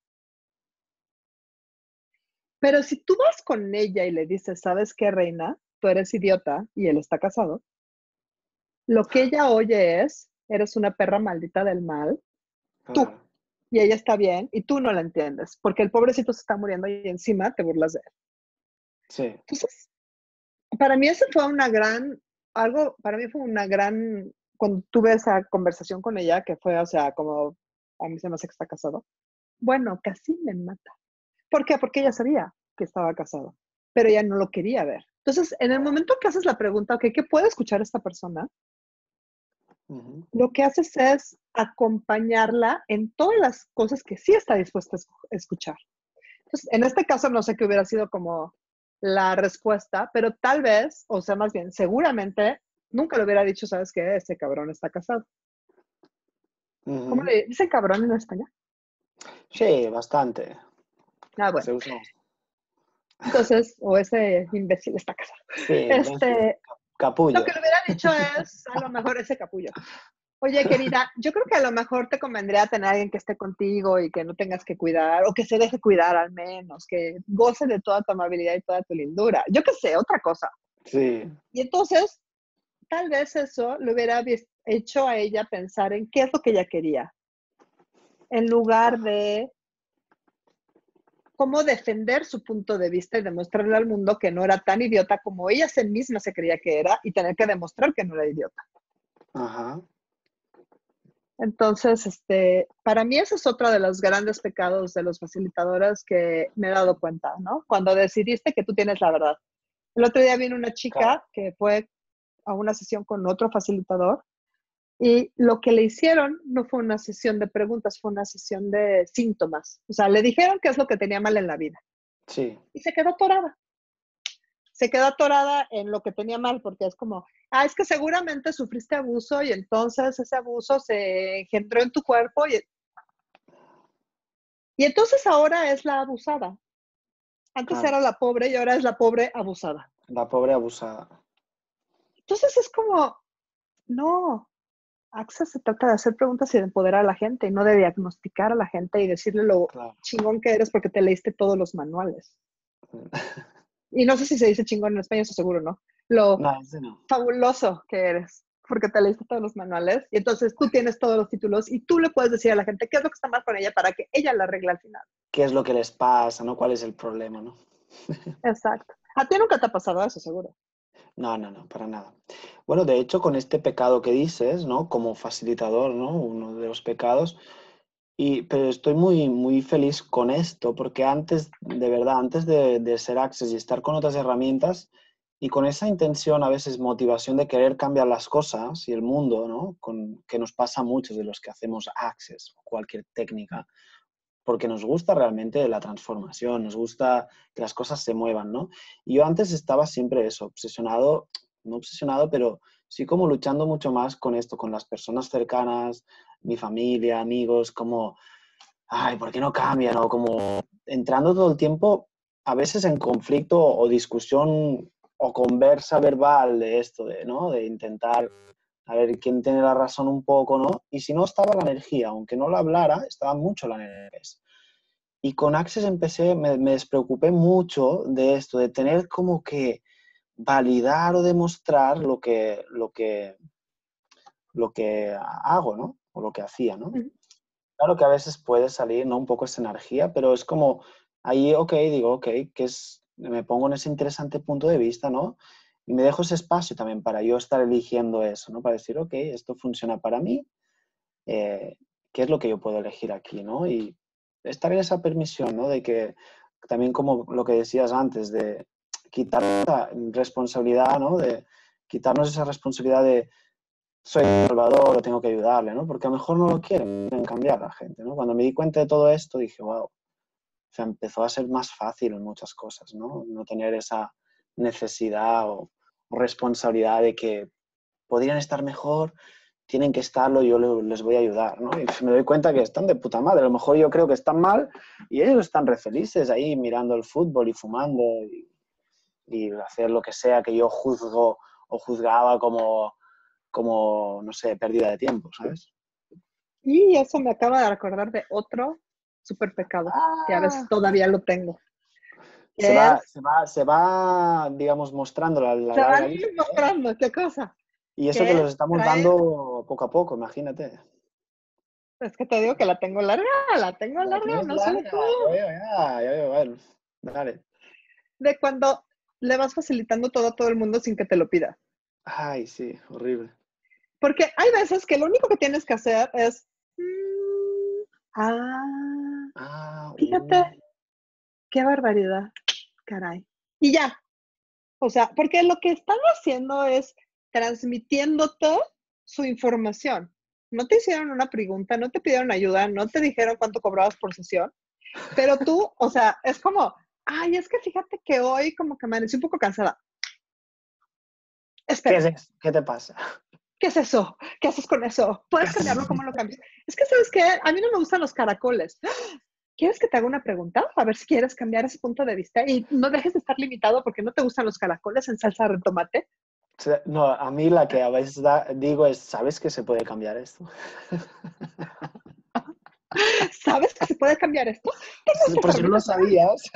Pero si tú vas con ella y le dices, ¿sabes qué, reina? Tú eres idiota y él está casado. Lo que ella oye es, eres una perra maldita del mal, tú. Claro. Y ella está bien y tú no la entiendes, porque el pobrecito se está muriendo y encima te burlas de él. Sí. Entonces, para mí eso fue para mí fue una gran, cuando tuve esa conversación con ella, que fue, o sea, como, a mí se me hace que está casado. Bueno, casi me mata. ¿Por qué? Porque ella sabía que estaba casado, pero ella no lo quería ver. Entonces, en el momento que haces la pregunta, ok, ¿qué puede escuchar esta persona? Ujú. Lo que haces es acompañarla en todas las cosas que sí está dispuesta a escuchar. Entonces, en este caso no sé qué hubiera sido como la respuesta, pero tal vez, o sea, más bien, seguramente nunca le hubiera dicho, ¿sabes qué? Ese cabrón está casado. ¿Cómo Ujú. le dicen cabrón en español? Sí, bastante. Ah, bueno. Se usa bastante. Entonces, o ese imbécil está casado. Sí, imbécil. Este, lo Capullo. que le hubiera dicho es, a lo mejor ese capullo. Oye, querida, yo creo que a lo mejor te convendría tener a alguien que esté contigo y que no tengas que cuidar, o que se deje cuidar al menos, que goce de toda tu amabilidad y toda tu lindura. Yo qué sé, otra cosa. Sí. Y entonces, tal vez eso le hubiera hecho a ella pensar en qué es lo que ella quería, en lugar Ajá. de cómo defender su punto de vista y demostrarle al mundo que no era tan idiota como ella misma se creía que era y tener que demostrar que no era idiota. Ajá. Entonces, para mí ese es otro de los grandes pecados de los facilitadores que me he dado cuenta, ¿no? Cuando decidiste que tú tienes la verdad. El otro día vino una Claro. chica que fue a una sesión con otro facilitador y lo que le hicieron no fue una sesión de preguntas, fue una sesión de síntomas. O sea, le dijeron qué es lo que tenía mal en la vida Sí. y se quedó atorada. Se quedó atorada en lo que tenía mal, porque es como, es que seguramente sufriste abuso y entonces ese abuso se engendró en tu cuerpo y entonces ahora es la abusada. Antes Claro. era la pobre y ahora es la pobre abusada. La pobre abusada. Entonces es como, no, AXA se trata de hacer preguntas y de empoderar a la gente y no de diagnosticar a la gente y decirle lo Claro. chingón que eres porque te leíste todos los manuales. Y no sé si se dice chingón en España, eso seguro, ¿no? Lo No, ese no. fabuloso que eres porque te leíste todos los manuales y entonces tú tienes todos los títulos y tú le puedes decir a la gente qué es lo que está mal con ella para que ella la arregle al final. ¿Qué es lo que les pasa, no? ¿Cuál es el problema, no? Exacto. A ti nunca te ha pasado eso, seguro. No, no, no, para nada. Bueno, de hecho, con este pecado que dices, ¿no? Como facilitador, ¿no? Uno de los pecados, Pero estoy muy, muy feliz con esto, porque antes, de verdad, antes de ser Access y estar con otras herramientas, y con esa intención, a veces motivación de querer cambiar las cosas y el mundo, ¿no? Que nos pasa a muchos de los que hacemos Access o cualquier técnica, porque nos gusta realmente la transformación, nos gusta que las cosas se muevan, ¿no? Y yo antes estaba siempre eso, obsesionado, no obsesionado, pero sí como luchando mucho más con esto, con las personas cercanas, mi familia, amigos, como, ay, ¿por qué no cambian? O como entrando todo el tiempo, a veces en conflicto o discusión o conversa verbal de esto, ¿no? De intentar a ver quién tiene la razón un poco, ¿no? Y si no estaba la energía, aunque no la hablara, estaba mucho la energía. Y con Access empecé, me despreocupé mucho de esto, de tener como que validar o demostrar lo que hago, ¿no? O lo que hacía, ¿no? Ujú. Claro que a veces puede salir, ¿no? Un poco esa energía, pero es como, ahí, ok, digo, ok, me pongo en ese interesante punto de vista, ¿no? Y me dejo ese espacio también para yo estar eligiendo eso, ¿no? Para decir, ok, esto funciona para mí, eh, ¿qué es lo que yo puedo elegir aquí, ¿no? Y estar en esa permisión, ¿no? De que también como lo que decías antes, de quitar esa responsabilidad, ¿no? De quitarnos esa responsabilidad de soy el salvador o tengo que ayudarle, ¿no? Porque a lo mejor no lo quieren cambiar la gente, ¿no? Cuando me di cuenta de todo esto dije, wow, o sea, empezó a ser más fácil en muchas cosas, ¿no? No tener esa necesidad o responsabilidad de que podrían estar mejor, tienen que estarlo, yo les voy a ayudar, ¿no? Y me doy cuenta que están de puta madre. A lo mejor yo creo que están mal y ellos están re felices ahí mirando el fútbol y fumando y hacer lo que sea que yo juzgo o juzgaba como, no sé, pérdida de tiempo, ¿sabes? Y eso me acaba de recordar de otro súper pecado, que a veces Ah, todavía lo tengo, se que va, es, se va, se va, digamos, mostrando la se van larga lista, ¿eh? mostrando, ¿qué cosa? Y eso que Que los es estamos traer, dando poco a poco, imagínate. es que te digo que la tengo La larga, tienes no solo larga, tú, ya veo, bueno, dale. de cuando le vas facilitando todo a todo el mundo sin que te lo pida. Ay, sí, horrible. Porque hay veces que lo único que tienes que hacer es, mm, ah, Ah, fíjate, qué barbaridad, caray. Y ya, o sea, porque lo que están haciendo es transmitiéndote su información. No te hicieron una pregunta, no te pidieron ayuda, no te dijeron cuánto cobrabas por sesión, pero tú, o sea, es como, ay, es que fíjate que hoy como que amanecí un poco cansada. ¿Qué es Espera, eso? ¿Qué te pasa? ¿qué es eso? ¿Qué haces con eso? ¿Qué ¿Puedes haces? cambiarlo? ¿Cómo lo cambias? Es que, ¿sabes qué? A mí no me gustan los caracoles. ¿Quieres que te haga una pregunta? A ver si quieres cambiar ese punto de vista y no dejes de estar limitado porque no te gustan los caracoles en salsa de tomate. No, a mí la que a veces digo es, ¿sabes que se puede cambiar esto? ¿Sabes que se puede cambiar esto? Tengo estas Por si no lo herramientas para ello. sabías.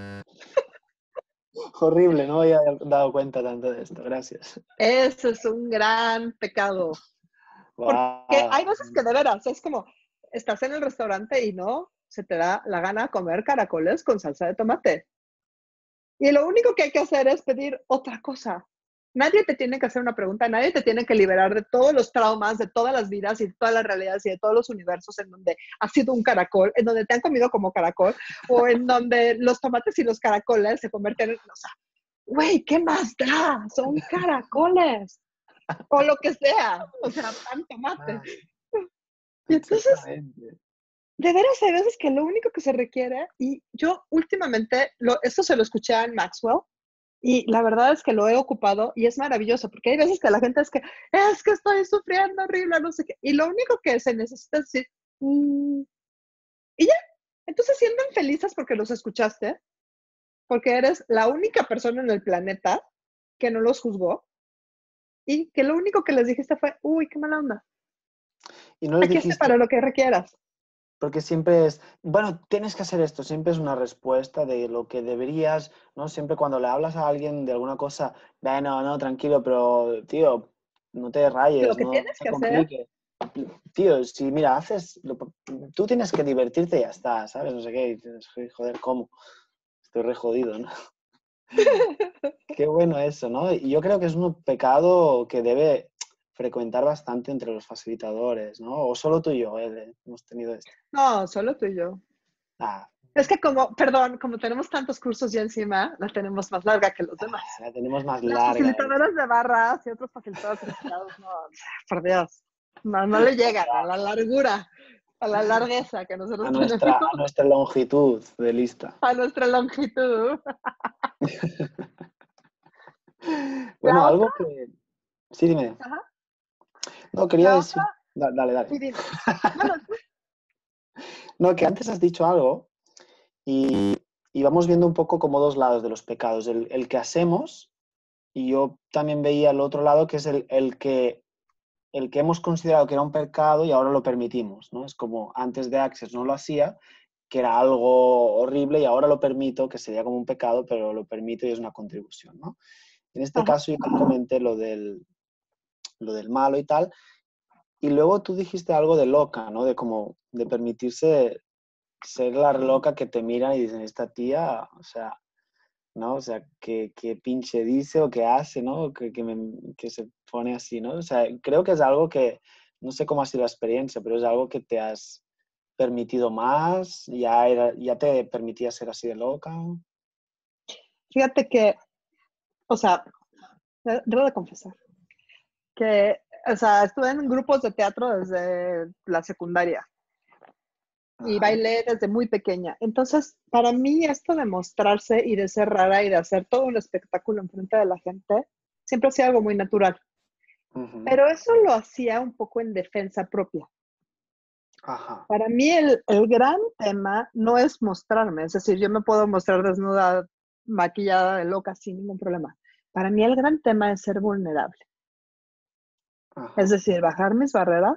Horrible, no me había dado cuenta tanto de esto, gracias. Eso es un gran pecado. Porque Wow. hay veces que de veras es como, estás en el restaurante y no se te da la gana comer caracoles con salsa de tomate. Y lo único que hay que hacer es pedir otra cosa. Nadie te tiene que hacer una pregunta, nadie te tiene que liberar de todos los traumas, de todas las vidas y de todas las realidades y de todos los universos en donde has sido un caracol, en donde te han comido como caracol, o en donde los tomates y los caracoles se convierten en, o sea, güey, ¿qué más da? Son caracoles, o lo que sea, o sea, pan, tomate. Ay, Y entonces, exactamente. de veras hay veces que lo único que se requiere, y yo últimamente, esto se lo escuché a Maxwell, y la verdad es que lo he ocupado y es maravilloso, porque hay veces que la gente es que estoy sufriendo horrible, no sé qué. Y lo único que se necesita es decir, "Mm", y ya. Entonces sienten felices porque los escuchaste, porque eres la única persona en el planeta que no los juzgó y que lo único que les dijiste fue, uy, qué mala onda. Y no les Aquí estoy dijiste, para lo que requieras. porque siempre es, bueno, tienes que hacer esto, siempre es una respuesta de lo que deberías, ¿no? Siempre cuando le hablas a alguien de alguna cosa, bueno, no, tranquilo, pero tío, no te Lo rayes, que no tienes se que hacer, complique. Tío, si mira, tú tienes que divertirte y ya está, ¿sabes? No sé qué, y dices, joder, ¿cómo? Estoy re jodido, ¿no? Qué bueno eso, ¿no? Y yo creo que es un pecado que debe, frecuentar bastante entre los facilitadores, ¿no? O solo tú y yo, hemos tenido esto. No, solo tú y yo. Ah, Es que como tenemos tantos cursos ya encima, la tenemos más larga que los demás. la tenemos más Las larga. facilitadoras de barras y otros facilitadores certificados, no, por Dios, no le llegan a la largura, a la largueza que nosotros tenemos, A nuestra longitud de lista. a nuestra longitud. Bueno, La otra, algo que... Sí, dime. ajá, No, quería la decir... otra, Dale, dale. sí, dime. Bueno, No, que antes has dicho algo y, y vamos viendo un poco como dos lados de los pecados. El que hacemos, y yo también veía el otro lado, que es el que hemos considerado que era un pecado y ahora lo permitimos, ¿no? Es como antes de Access no lo hacía, que era algo horrible y ahora lo permito, que sería como un pecado, pero lo permito y es una contribución, ¿no? En este ajá. caso yo te comenté lo del malo y tal, y luego tú dijiste algo de loca, ¿no? De como de permitirse ser la loca que te miran y dicen, esta tía, o sea, ¿no? O sea, que pinche dice o que hace, ¿no? Que se pone así, ¿no? O sea, creo que es algo que, no sé cómo ha sido la experiencia, pero es algo que te has permitido más, ya te permitía ser así de loca. Fíjate que, o sea, debo de confesar que, o sea, estuve en grupos de teatro desde la secundaria y Ajá. bailé desde muy pequeña. Entonces, para mí esto de mostrarse y de ser rara y de hacer todo un espectáculo enfrente de la gente, siempre ha sido algo muy natural. Ujú. Pero eso lo hacía un poco en defensa propia. Ajá. Para mí el gran tema no es mostrarme, es decir, yo me puedo mostrar desnuda, maquillada de loca sin ningún problema. Para mí el gran tema es ser vulnerable, es Ajá. decir, bajar mis barreras,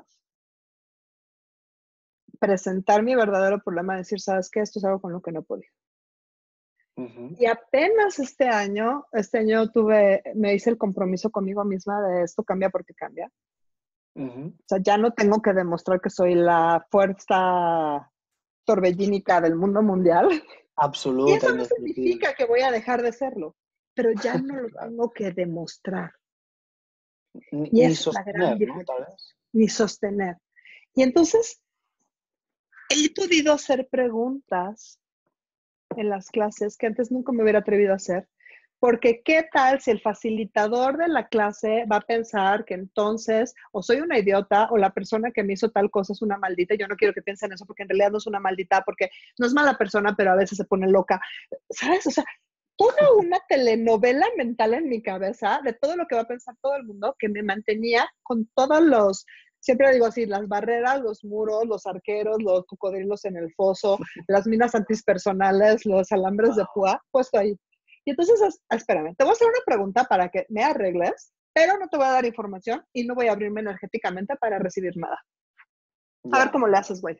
presentar mi verdadero problema, decir, ¿sabes qué? Esto es algo con lo que no podía. Ujú. Y apenas este año me hice el compromiso conmigo misma de esto cambia porque cambia. Ujú. O sea, ya no tengo que demostrar que soy la fuerza torbellínica del mundo mundial. Y Absoluta, eso no indestructible. significa que voy a dejar de serlo, pero ya no lo Claro. tengo que demostrar. Ni, Y ni esa es la gran sostener, ¿no? Tal diferencia, vez. ni sostener. Y entonces he podido hacer preguntas en las clases que antes nunca me hubiera atrevido a hacer, porque qué tal si el facilitador de la clase va a pensar que entonces o soy una idiota o la persona que me hizo tal cosa es una maldita. Yo no quiero que piensen eso porque en realidad no es una maldita, porque no es mala persona, pero a veces se pone loca. ¿Sabes? O sea, toda una telenovela mental en mi cabeza de todo lo que va a pensar todo el mundo que me mantenía con todos los, siempre digo así, las barreras, los muros, los arqueros, los cocodrilos en el foso, las minas antispersonales, los alambres de Wow. púa, puesto ahí. Y entonces, espérame, te voy a hacer una pregunta para que me arregles, pero no te voy a dar información y no voy a abrirme energéticamente para recibir nada. A ver Ya. cómo le haces, güey.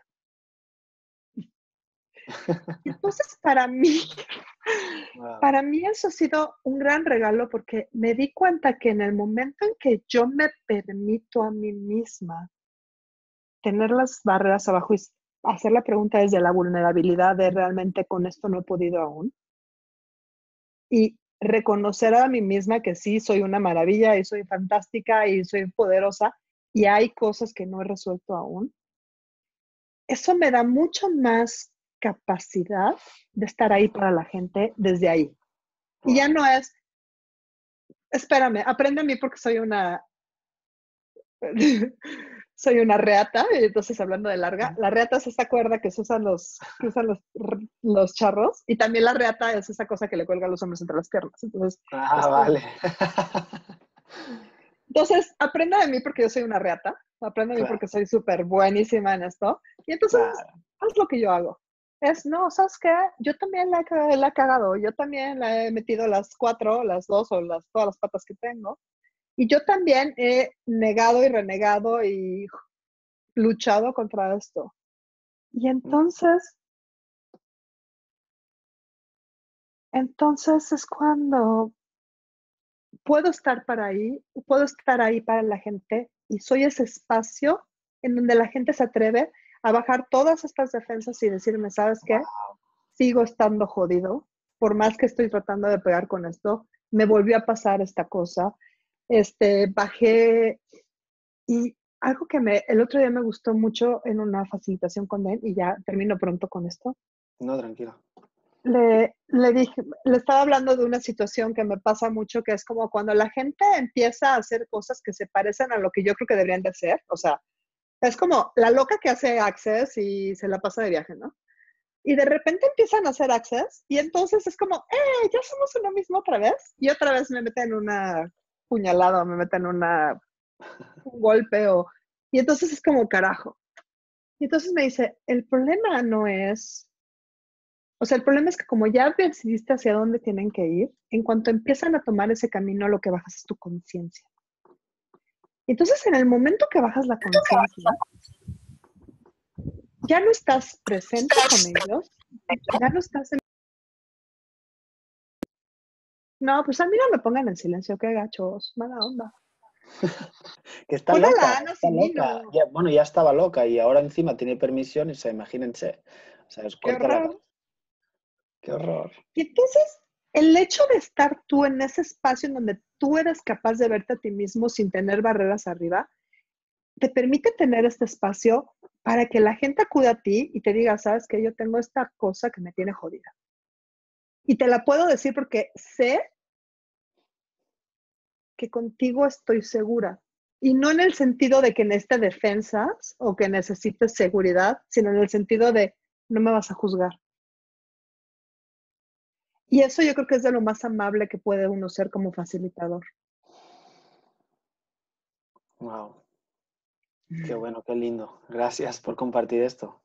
Y entonces, Wow. para mí eso ha sido un gran regalo porque me di cuenta que en el momento en que yo me permito a mí misma tener las barreras abajo y hacer la pregunta desde la vulnerabilidad de realmente con esto no he podido aún y reconocer a mí misma que sí, soy una maravilla y soy fantástica y soy poderosa y hay cosas que no he resuelto aún, eso me da mucho más capacidad de estar ahí para la gente desde ahí. Y ya Wow. no es, espérame, aprende a mí porque soy una reata, entonces hablando de larga, la reata es esta cuerda que se usan los charros y también la reata es esa cosa que le cuelga a los hombres entre las piernas. Entonces, Ah, vale. aprenda de mí porque yo soy una reata, aprenda de mí porque Claro, soy súper buenísima en esto y entonces claro. haz lo que yo hago. No, ¿sabes qué? Yo también la he cagado, yo también la he metido las cuatro, las dos o todas las patas que tengo. Y yo también he negado y renegado y luchado contra esto. Y entonces es cuando puedo estar ahí para la gente y soy ese espacio en donde la gente se atreve a bajar todas estas defensas y decirme, ¿sabes qué? Sigo estando jodido, por más que estoy tratando de pegar con esto, me volvió a pasar esta cosa, bajé Y algo que el otro día me gustó mucho en una facilitación con él, y ya termino pronto con esto, No, tranquila. le dije, le estaba hablando de una situación que me pasa mucho, que es como cuando la gente empieza a hacer cosas que se parecen a lo que yo creo que deberían de hacer, o sea, es como la loca que hace Access y se la pasa de viaje, ¿no? Y de repente empiezan a hacer Access y entonces es como, ya somos uno mismo otra vez. Y otra vez me meten una puñalada o me meten un golpe y entonces es como carajo. Y entonces me dice, el problema no es, o sea, el problema es que como ya decidiste hacia dónde tienen que ir, en cuanto empiezan a tomar ese camino, lo que bajas es tu conciencia. Entonces, en el momento que bajas la conciencia, ya no estás presente con ellos, ya no estás en... No, pues a mí no me pongan en silencio, qué gachos, mala onda. Que está Pon a loca, la Ana está loca. Simino. Ya, bueno, ya estaba loca y ahora encima tiene permisión y se, imagínense. O sea, os Qué corta la horror. cabeza. Qué horror. Y entonces, el hecho de estar tú en ese espacio en donde tú eres capaz de verte a ti mismo sin tener barreras arriba, te permite tener este espacio para que la gente acuda a ti y te diga, sabes que yo tengo esta cosa que me tiene jodida. Y te la puedo decir porque sé que contigo estoy segura. Y no en el sentido de que necesites defensas o que necesites seguridad, sino en el sentido de no me vas a juzgar. Y eso yo creo que es de lo más amable que puede uno ser como facilitador. Wow. Qué bueno, qué lindo. Gracias por compartir esto.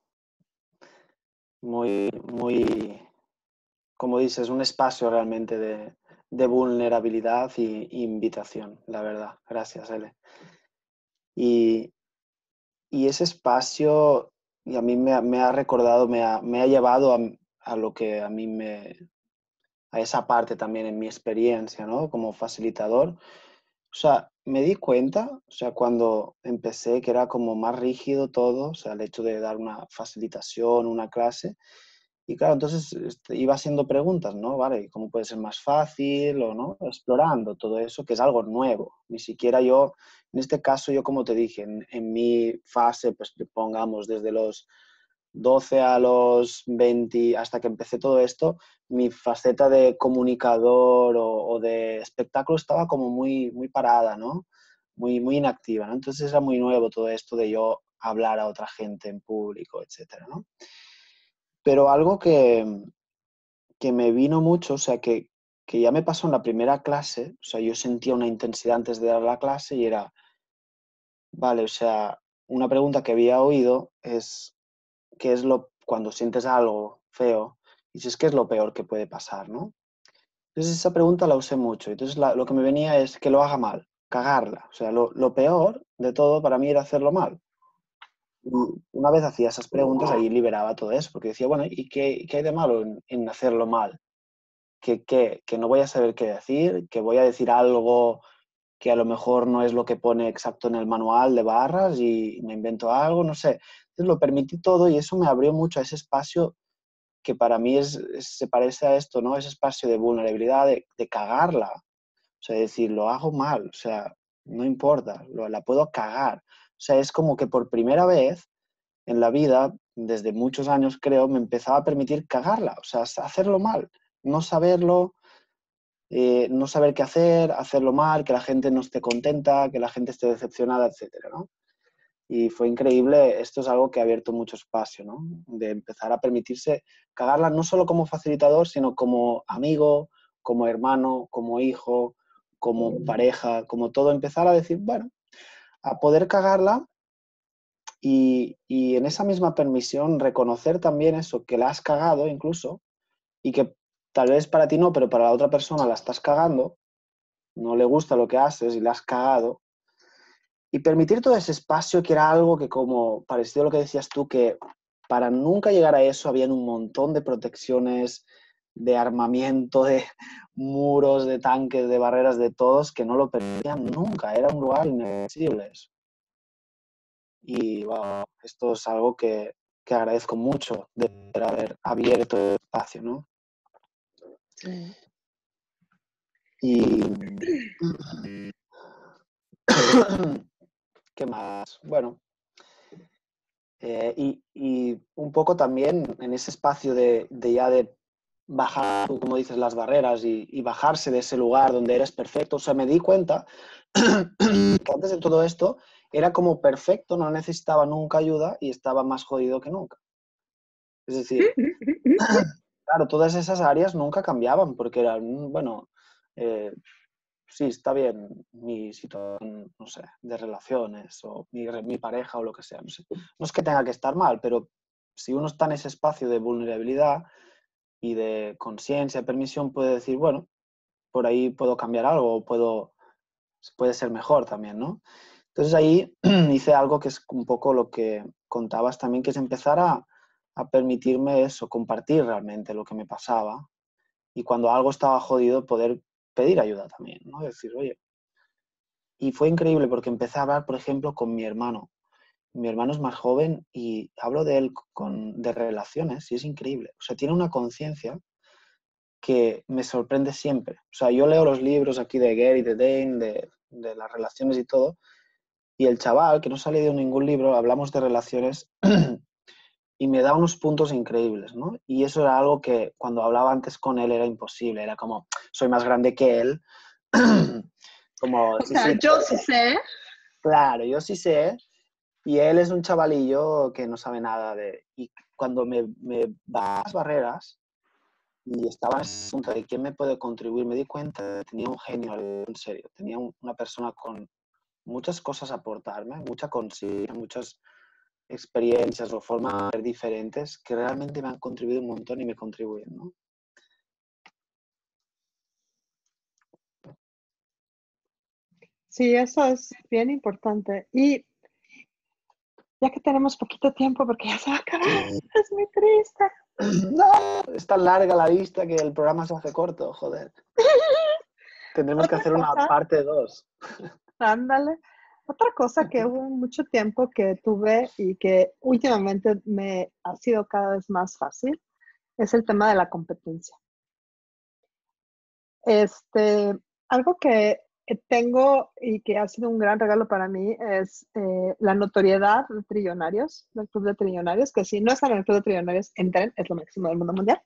Muy, muy, como dices, un espacio realmente de vulnerabilidad y invitación, la verdad. Gracias, Ele. Y, y ese espacio y a mí me ha recordado, me ha llevado a lo que a mí a esa parte también en mi experiencia, ¿no? Como facilitador. O sea, me di cuenta, o sea, cuando empecé que era como más rígido todo, o sea, el hecho de dar una facilitación, una clase. Y claro, entonces iba haciendo preguntas, ¿no? Vale, ¿cómo puede ser más fácil o no? Explorando todo eso, que es algo nuevo. Ni siquiera yo, en este caso, yo como te dije, en mi fase, pues pongamos desde los 12 a los 20, hasta que empecé todo esto, mi faceta de comunicador o de espectáculo estaba como muy, muy parada, ¿no? Muy, muy inactiva, ¿no? Entonces era muy nuevo todo esto de yo hablar a otra gente en público, etcétera, ¿no? Pero algo que me vino mucho, o sea, que ya me pasó en la primera clase, o sea, yo sentía una intensidad antes de dar la clase y era, vale, o sea, una pregunta que había oído es, ¿qué es cuando sientes algo feo? Dices, ¿qué es lo peor que puede pasar, no? Entonces esa pregunta la usé mucho. Entonces lo que me venía es que lo haga mal, cagarla. O sea, lo peor de todo para mí era hacerlo mal. Y una vez hacía esas preguntas, ahí liberaba todo eso, porque decía, bueno, ¿y qué hay de malo en hacerlo mal? Que no voy a saber qué decir, que voy a decir algo que a lo mejor no es lo que pone exacto en el manual de barras y me invento algo, no sé. Entonces lo permití todo y eso me abrió mucho a ese espacio que para mí se parece a esto, ¿no? Ese espacio de vulnerabilidad, de cagarla. O sea, decir, lo hago mal, o sea, no importa, la puedo cagar. O sea, es como que por primera vez en la vida, desde muchos años creo, me empezaba a permitir cagarla, o sea, hacerlo mal, no saberlo, no saber qué hacer, hacerlo mal, que la gente no esté contenta, que la gente esté decepcionada, etcétera, ¿no? Y fue increíble, esto es algo que ha abierto mucho espacio, ¿no? De empezar a permitirse cagarla no solo como facilitador, sino como amigo, como hermano, como hijo, como pareja, como todo, empezar a decir, bueno, a poder cagarla y en esa misma permisión reconocer también eso, que la has cagado incluso y que tal vez para ti no, pero para la otra persona la estás cagando, no le gusta lo que haces y la has cagado. Y permitir todo ese espacio que era algo que como parecido a lo que decías tú, que para nunca llegar a eso habían un montón de protecciones, de armamiento, de muros, de tanques, de barreras, de todos, que no lo permitían nunca, era un lugar inaccesible. Y wow, esto es algo que agradezco mucho de haber abierto el espacio, ¿no? Sí. Y ¿qué más? Bueno, y un poco también en ese espacio de ya de bajar, como dices, las barreras y bajarse de ese lugar donde eres perfecto. O sea, me di cuenta que antes de todo esto era como perfecto, no necesitaba nunca ayuda y estaba más jodido que nunca. Es decir, claro, todas esas áreas nunca cambiaban porque eran, bueno, sí, está bien mi situación, no sé, de relaciones o mi pareja o lo que sea. No sé. No es que tenga que estar mal, pero si uno está en ese espacio de vulnerabilidad y de conciencia, permisión, puede decir, bueno, por ahí puedo cambiar algo o puede ser mejor también, ¿no? Entonces ahí hice algo que es un poco lo que contabas también, que es empezar a permitirme eso, compartir realmente lo que me pasaba y cuando algo estaba jodido poder pedir ayuda también, ¿no? Decir, oye, y fue increíble porque empecé a hablar, por ejemplo, con mi hermano. Mi hermano es más joven y hablo de él de relaciones y es increíble. O sea, tiene una conciencia que me sorprende siempre. O sea, yo leo los libros aquí de Gary, de Dane, de las relaciones y todo, y el chaval, que no se ha leído ningún libro, hablamos de relaciones y me da unos puntos increíbles, ¿no? Y eso era algo que cuando hablaba antes con él era imposible, era como, soy más grande que él, como, O sí, sea, sí, yo sí sé. claro, yo sí sé, y él es un chavalillo que no sabe nada de... Y cuando me da las barreras, y estaba en ese punto de quién me puede contribuir, me di cuenta de que tenía un genio, en serio, tenía una persona con muchas cosas a aportarme, mucha consigna, muchas experiencias o formas de ser diferentes que realmente me han contribuido un montón y me contribuyen, ¿no? Sí, eso es bien importante. Y ya que tenemos poquito tiempo, porque ya se va a acabar, Sí. es muy triste. No, es tan larga la lista que el programa se hace corto, joder. Tendremos que Otra hacer una cosa, parte 2. ándale. Otra cosa que hubo mucho tiempo que tuve y que últimamente me ha sido cada vez más fácil es el tema de la competencia. Este, algo que tengo y que ha sido un gran regalo para mí es la notoriedad de Trillonarios, del Club de Trillonarios, que si no están en el Club de Trillonarios, entren, es lo máximo del mundo mundial.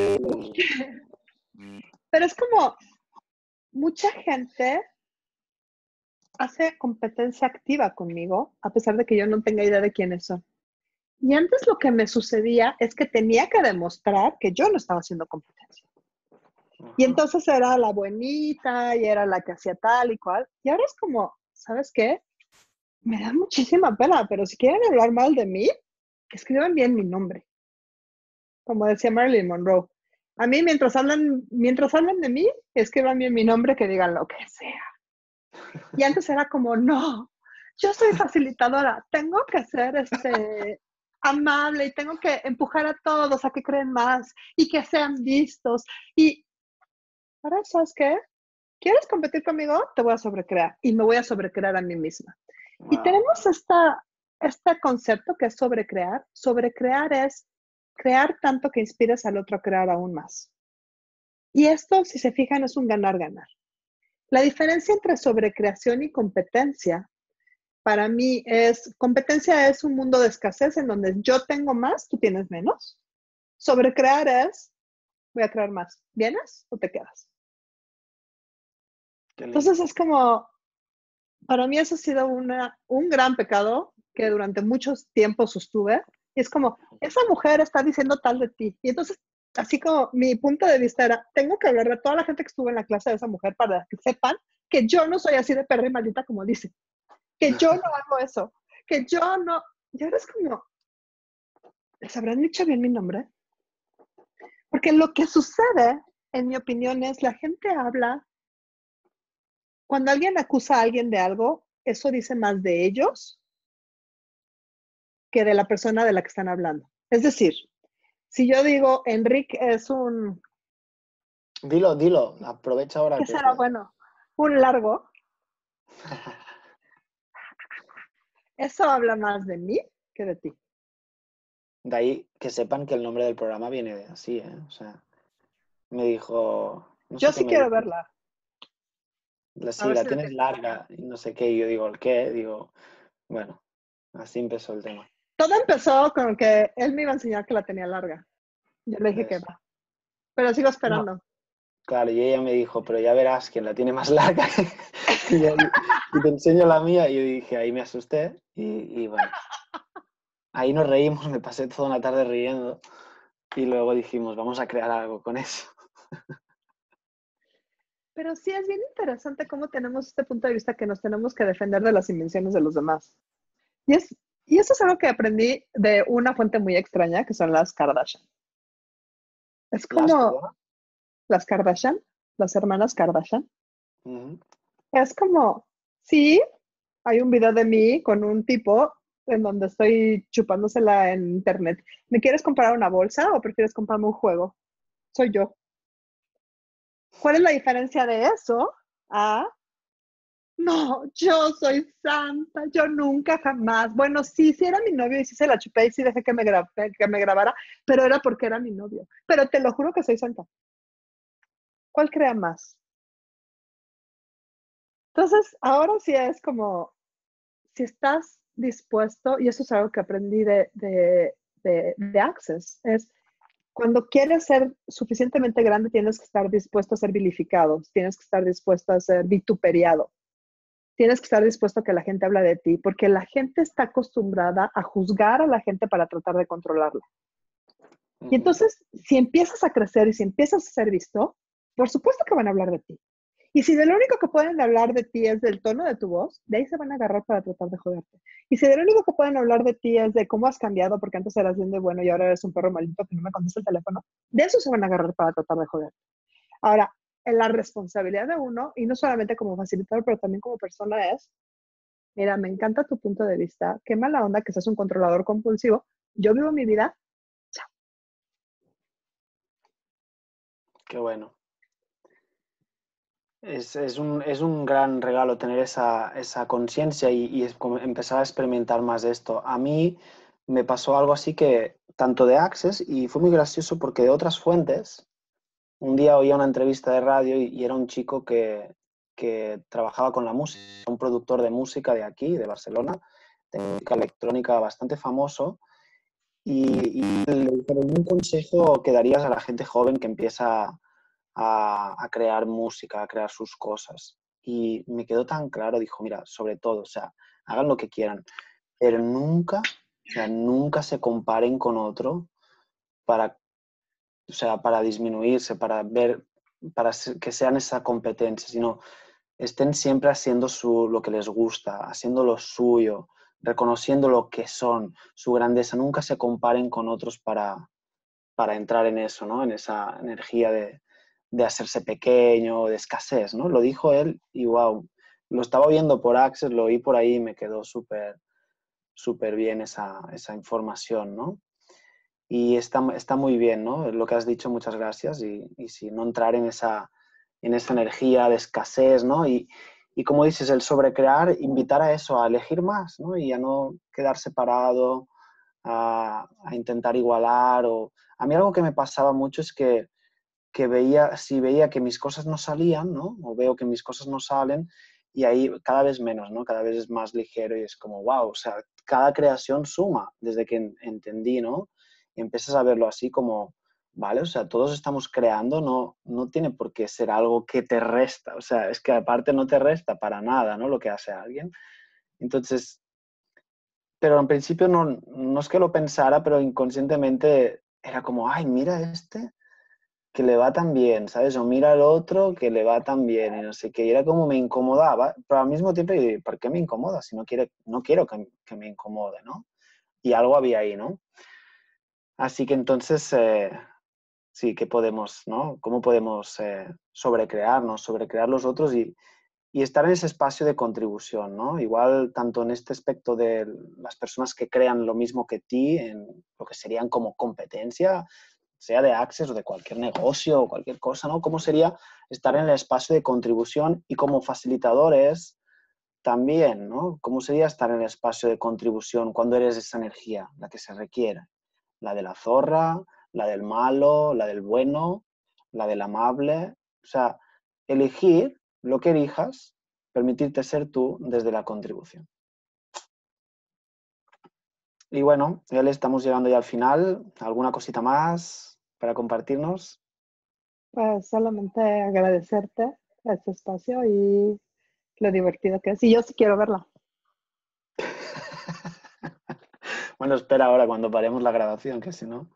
Pero es como mucha gente hace competencia activa conmigo, a pesar de que yo no tenga idea de quiénes son. Y antes lo que me sucedía es que tenía que demostrar que yo no estaba haciendo competencia. Y entonces era la buenita y era la que hacía tal y cual. Y ahora es como, ¿sabes qué? Me da muchísima pena, pero si quieren hablar mal de mí, que escriban bien mi nombre. Como decía Marilyn Monroe. A mí, mientras hablan de mí, escriban bien mi nombre, que digan lo que sea. Y antes era como, no, yo soy facilitadora, tengo que ser amable y tengo que empujar a todos a que creen más y que sean vistos. Y ahora, ¿sabes qué? ¿Quieres competir conmigo? Te voy a sobrecrear y me voy a sobrecrear a mí misma. Y Wow. tenemos este concepto que es sobrecrear. Sobrecrear es crear tanto que inspires al otro a crear aún más. Y esto, si se fijan, es un ganar-ganar. La diferencia entre sobrecreación y competencia, para mí, competencia es un mundo de escasez en donde yo tengo más, tú tienes menos. Sobrecrear es, voy a crear más. ¿Vienes o te quedas? Qué lindo. Entonces es como, para mí eso ha sido un gran pecado que durante muchos tiempos sostuve. Y es como, esa mujer está diciendo tal de ti. Y entonces, así como mi punto de vista era, tengo que hablar de toda la gente que estuvo en la clase de esa mujer para que sepan que yo no soy así de perra y maldita como dice. Que yo no hago eso. Que yo no... Y ahora es como, ¿les habrán dicho bien mi nombre? Porque lo que sucede, en mi opinión, es la gente habla, cuando alguien acusa a alguien de algo, eso dice más de ellos que de la persona de la que están hablando. Es decir, si yo digo, Enrique es Dilo, dilo, aprovecha ahora ¿qué que será puedes. bueno? Un largo, eso habla más de mí que de ti. De ahí que sepan que el nombre del programa viene de así, ¿eh? O sea, me dijo, no Yo sé qué sí me quiero dijo, verla. A sí, ver la si la tienes tienes. larga y no sé qué, y yo digo, ¿el qué? Digo, Bueno, así empezó el tema. Todo empezó con que él me iba a enseñar que la tenía larga. Yo le dije que Eso. va, pero sigo No, esperando. claro, y ella me dijo, pero ya verás quién la tiene más larga. Y te enseño la mía. Y yo dije, ahí me asusté. Y bueno, ahí nos reímos, me pasé toda una tarde riendo. Y luego dijimos, vamos a crear algo con eso. Pero sí es bien interesante cómo tenemos este punto de vista que nos tenemos que defender de las invenciones de los demás. Y, es, y eso es algo que aprendí de una fuente muy extraña, que son las Kardashian. Es ¿Las, como perdona? las Kardashian, las hermanas Kardashian. Ujú. Es como, sí, hay un video de mí con un tipo en donde estoy chupándosela en internet. ¿Me quieres comprar una bolsa o prefieres comprarme un juego? Soy yo. ¿Cuál es la diferencia de eso? Ah, no, yo soy santa, yo nunca jamás. Bueno, sí, sí era mi novio y sí se la chupé y sí dejé que me grabara, pero era porque era mi novio. Pero te lo juro que soy santa. ¿Cuál crea más? Entonces, ahora sí es como, si estás dispuesto, y eso es algo que aprendí de Access, es cuando quieres ser suficientemente grande, tienes que estar dispuesto a ser vilificado, tienes que estar dispuesto a ser vituperiado, tienes que estar dispuesto a que la gente hable de ti, porque la gente está acostumbrada a juzgar a la gente para tratar de controlarla. Y Ujú. entonces, si empiezas a crecer y si empiezas a ser visto, por supuesto que van a hablar de ti. Y si de lo único que pueden hablar de ti es del tono de tu voz, de ahí se van a agarrar para tratar de joderte. Y si de lo único que pueden hablar de ti es de cómo has cambiado, porque antes eras bien de bueno y ahora eres un perro maldito que no me contesta el teléfono, de eso se van a agarrar para tratar de joderte. Ahora, en la responsabilidad de uno, y no solamente como facilitador, pero también como persona es, mira, me encanta tu punto de vista, qué mala onda que seas un controlador compulsivo, yo vivo mi vida, chao. Qué bueno. Es un gran regalo tener esa conciencia y es como empezar a experimentar más de esto. A mí me pasó algo así que, tanto de Access, y fue muy gracioso porque de otras fuentes, un día oía una entrevista de radio y era un chico que trabajaba con la música, un productor de música de aquí, de Barcelona, de música electrónica bastante famoso, y le dijeron un consejo que darías a la gente joven que empieza a crear música, a crear sus cosas. Y me quedó tan claro, dijo, mira, sobre todo, o sea, hagan lo que quieran, pero nunca, o sea, nunca se comparen con otro para, o sea, para disminuirse, para ver, que sean esa competencia, sino estén siempre haciendo lo que les gusta, haciendo lo suyo, reconociendo lo que son, su grandeza. Nunca se comparen con otros para entrar en eso, ¿no? En esa energía de hacerse pequeño, de escasez, ¿no? Lo dijo él y wow, lo estaba viendo por Access, lo oí por ahí y me quedó súper bien esa información, ¿no? Y está muy bien, ¿no? Lo que has dicho, muchas gracias. Y sí, no entrar en esa energía de escasez, ¿no? Y como dices, el sobrecrear, invitar a eso, a elegir más, ¿no? Y a no quedar separado, a intentar igualar. A mí algo que me pasaba mucho es que si veía que mis cosas no salían, ¿no? O veo que mis cosas no salen, y ahí cada vez menos, ¿no? Cada vez es más ligero y es como, wow, o sea, cada creación suma desde que entendí, ¿no? Y empiezas a verlo así como, vale, o sea, todos estamos creando, no tiene por qué ser algo que te resta, o sea, es que aparte no te resta para nada, ¿no? Lo que hace alguien. Entonces, pero en principio no es que lo pensara, pero inconscientemente era como, ay, mira que le va tan bien, ¿sabes? O mira al otro que le va tan bien y no sé qué. Y era como me incomodaba, pero al mismo tiempo, yo, ¿por qué me incomoda? Si no quiero que me incomode, ¿no? Y algo había ahí, ¿no? Así que entonces, sí, ¿qué podemos, ¿no? ¿Cómo podemos sobrecrearnos, sobrecrear los otros y estar en ese espacio de contribución, ¿no? Igual, tanto en este aspecto de las personas que crean lo mismo que ti, en lo que serían como competencia, sea de Access o de cualquier negocio o cualquier cosa, ¿no? ¿Cómo sería estar en el espacio de contribución y como facilitadores también, ¿no? ¿Cómo sería estar en el espacio de contribución cuando eres esa energía, la que se requiere? La de la zorra, la del malo, la del bueno, la del amable. O sea, elegir lo que elijas, permitirte ser tú desde la contribución. Y bueno, ya le estamos llegando ya al final. ¿Alguna cosita más para compartirnos? Pues solamente agradecerte este espacio y lo divertido que es. Y yo sí quiero verla. Bueno, espera ahora cuando paremos la grabación, que si no...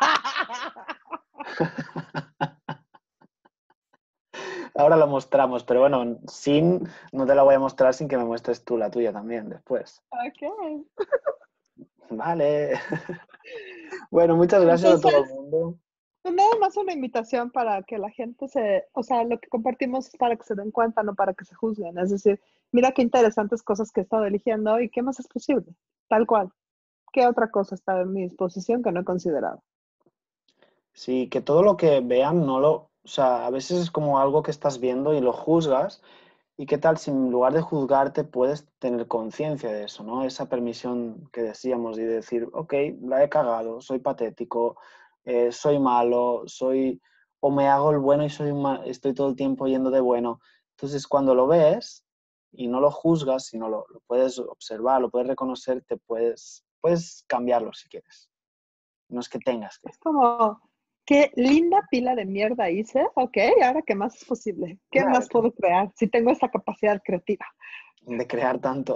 Ahora lo mostramos, pero bueno, no te la voy a mostrar sin que me muestres tú la tuya también después. Ok. Vale. Bueno, muchas gracias a todo el Entonces, mundo. pues nada más una invitación para que la gente o sea, lo que compartimos es para que se den cuenta, no para que se juzguen. Es decir, mira qué interesantes cosas que he estado eligiendo y qué más es posible, tal cual. ¿Qué otra cosa está en mi disposición que no he considerado? Sí, que todo lo que vean no lo... O sea, a veces es como algo que estás viendo y lo juzgas. ¿Y qué tal si en lugar de juzgarte puedes tener conciencia de eso, ¿no? Esa permisión que decíamos y decir, ok, la he cagado, soy patético, soy malo, soy... o me hago el bueno y estoy todo el tiempo yendo de bueno. Entonces, cuando lo ves y no lo juzgas, sino lo puedes observar, lo puedes reconocer, puedes cambiarlo si quieres. No es que tengas que. Es como, qué linda pila de mierda hice. Ok, ahora qué más es posible. ¿Qué más Claro, puedo crear si tengo esa capacidad creativa? de crear tanto.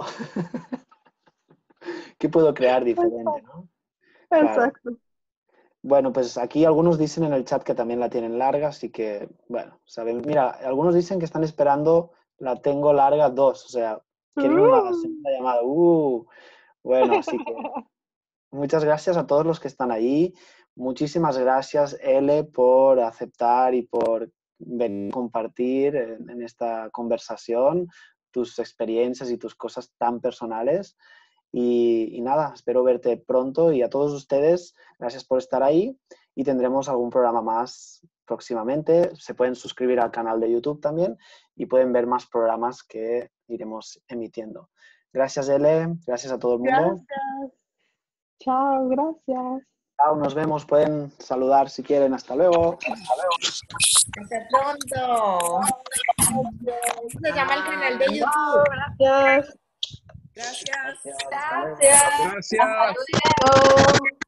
¿Qué puedo crear diferente, Exacto. no? Claro. Exacto. Bueno, pues aquí algunos dicen en el chat que también la tienen larga, así que, bueno, saben. Mira, algunos dicen que están esperando la tengo larga 2, o sea, quieren una segunda llamada. Bueno, así que muchas gracias a todos los que están ahí. Muchísimas gracias, L, por aceptar y por venir a compartir en esta conversación tus experiencias y tus cosas tan personales. Y nada, espero verte pronto y a todos ustedes, gracias por estar ahí y tendremos algún programa más próximamente. Se pueden suscribir al canal de YouTube también y pueden ver más programas que iremos emitiendo. Gracias, L. Gracias a todo el mundo. Gracias. Chao, gracias. Chao, nos vemos. Pueden saludar si quieren. Hasta luego. Hasta pronto. Se llama el canal de YouTube. Gracias. Gracias. Gracias. Hasta luego. Gracias. Hasta luego.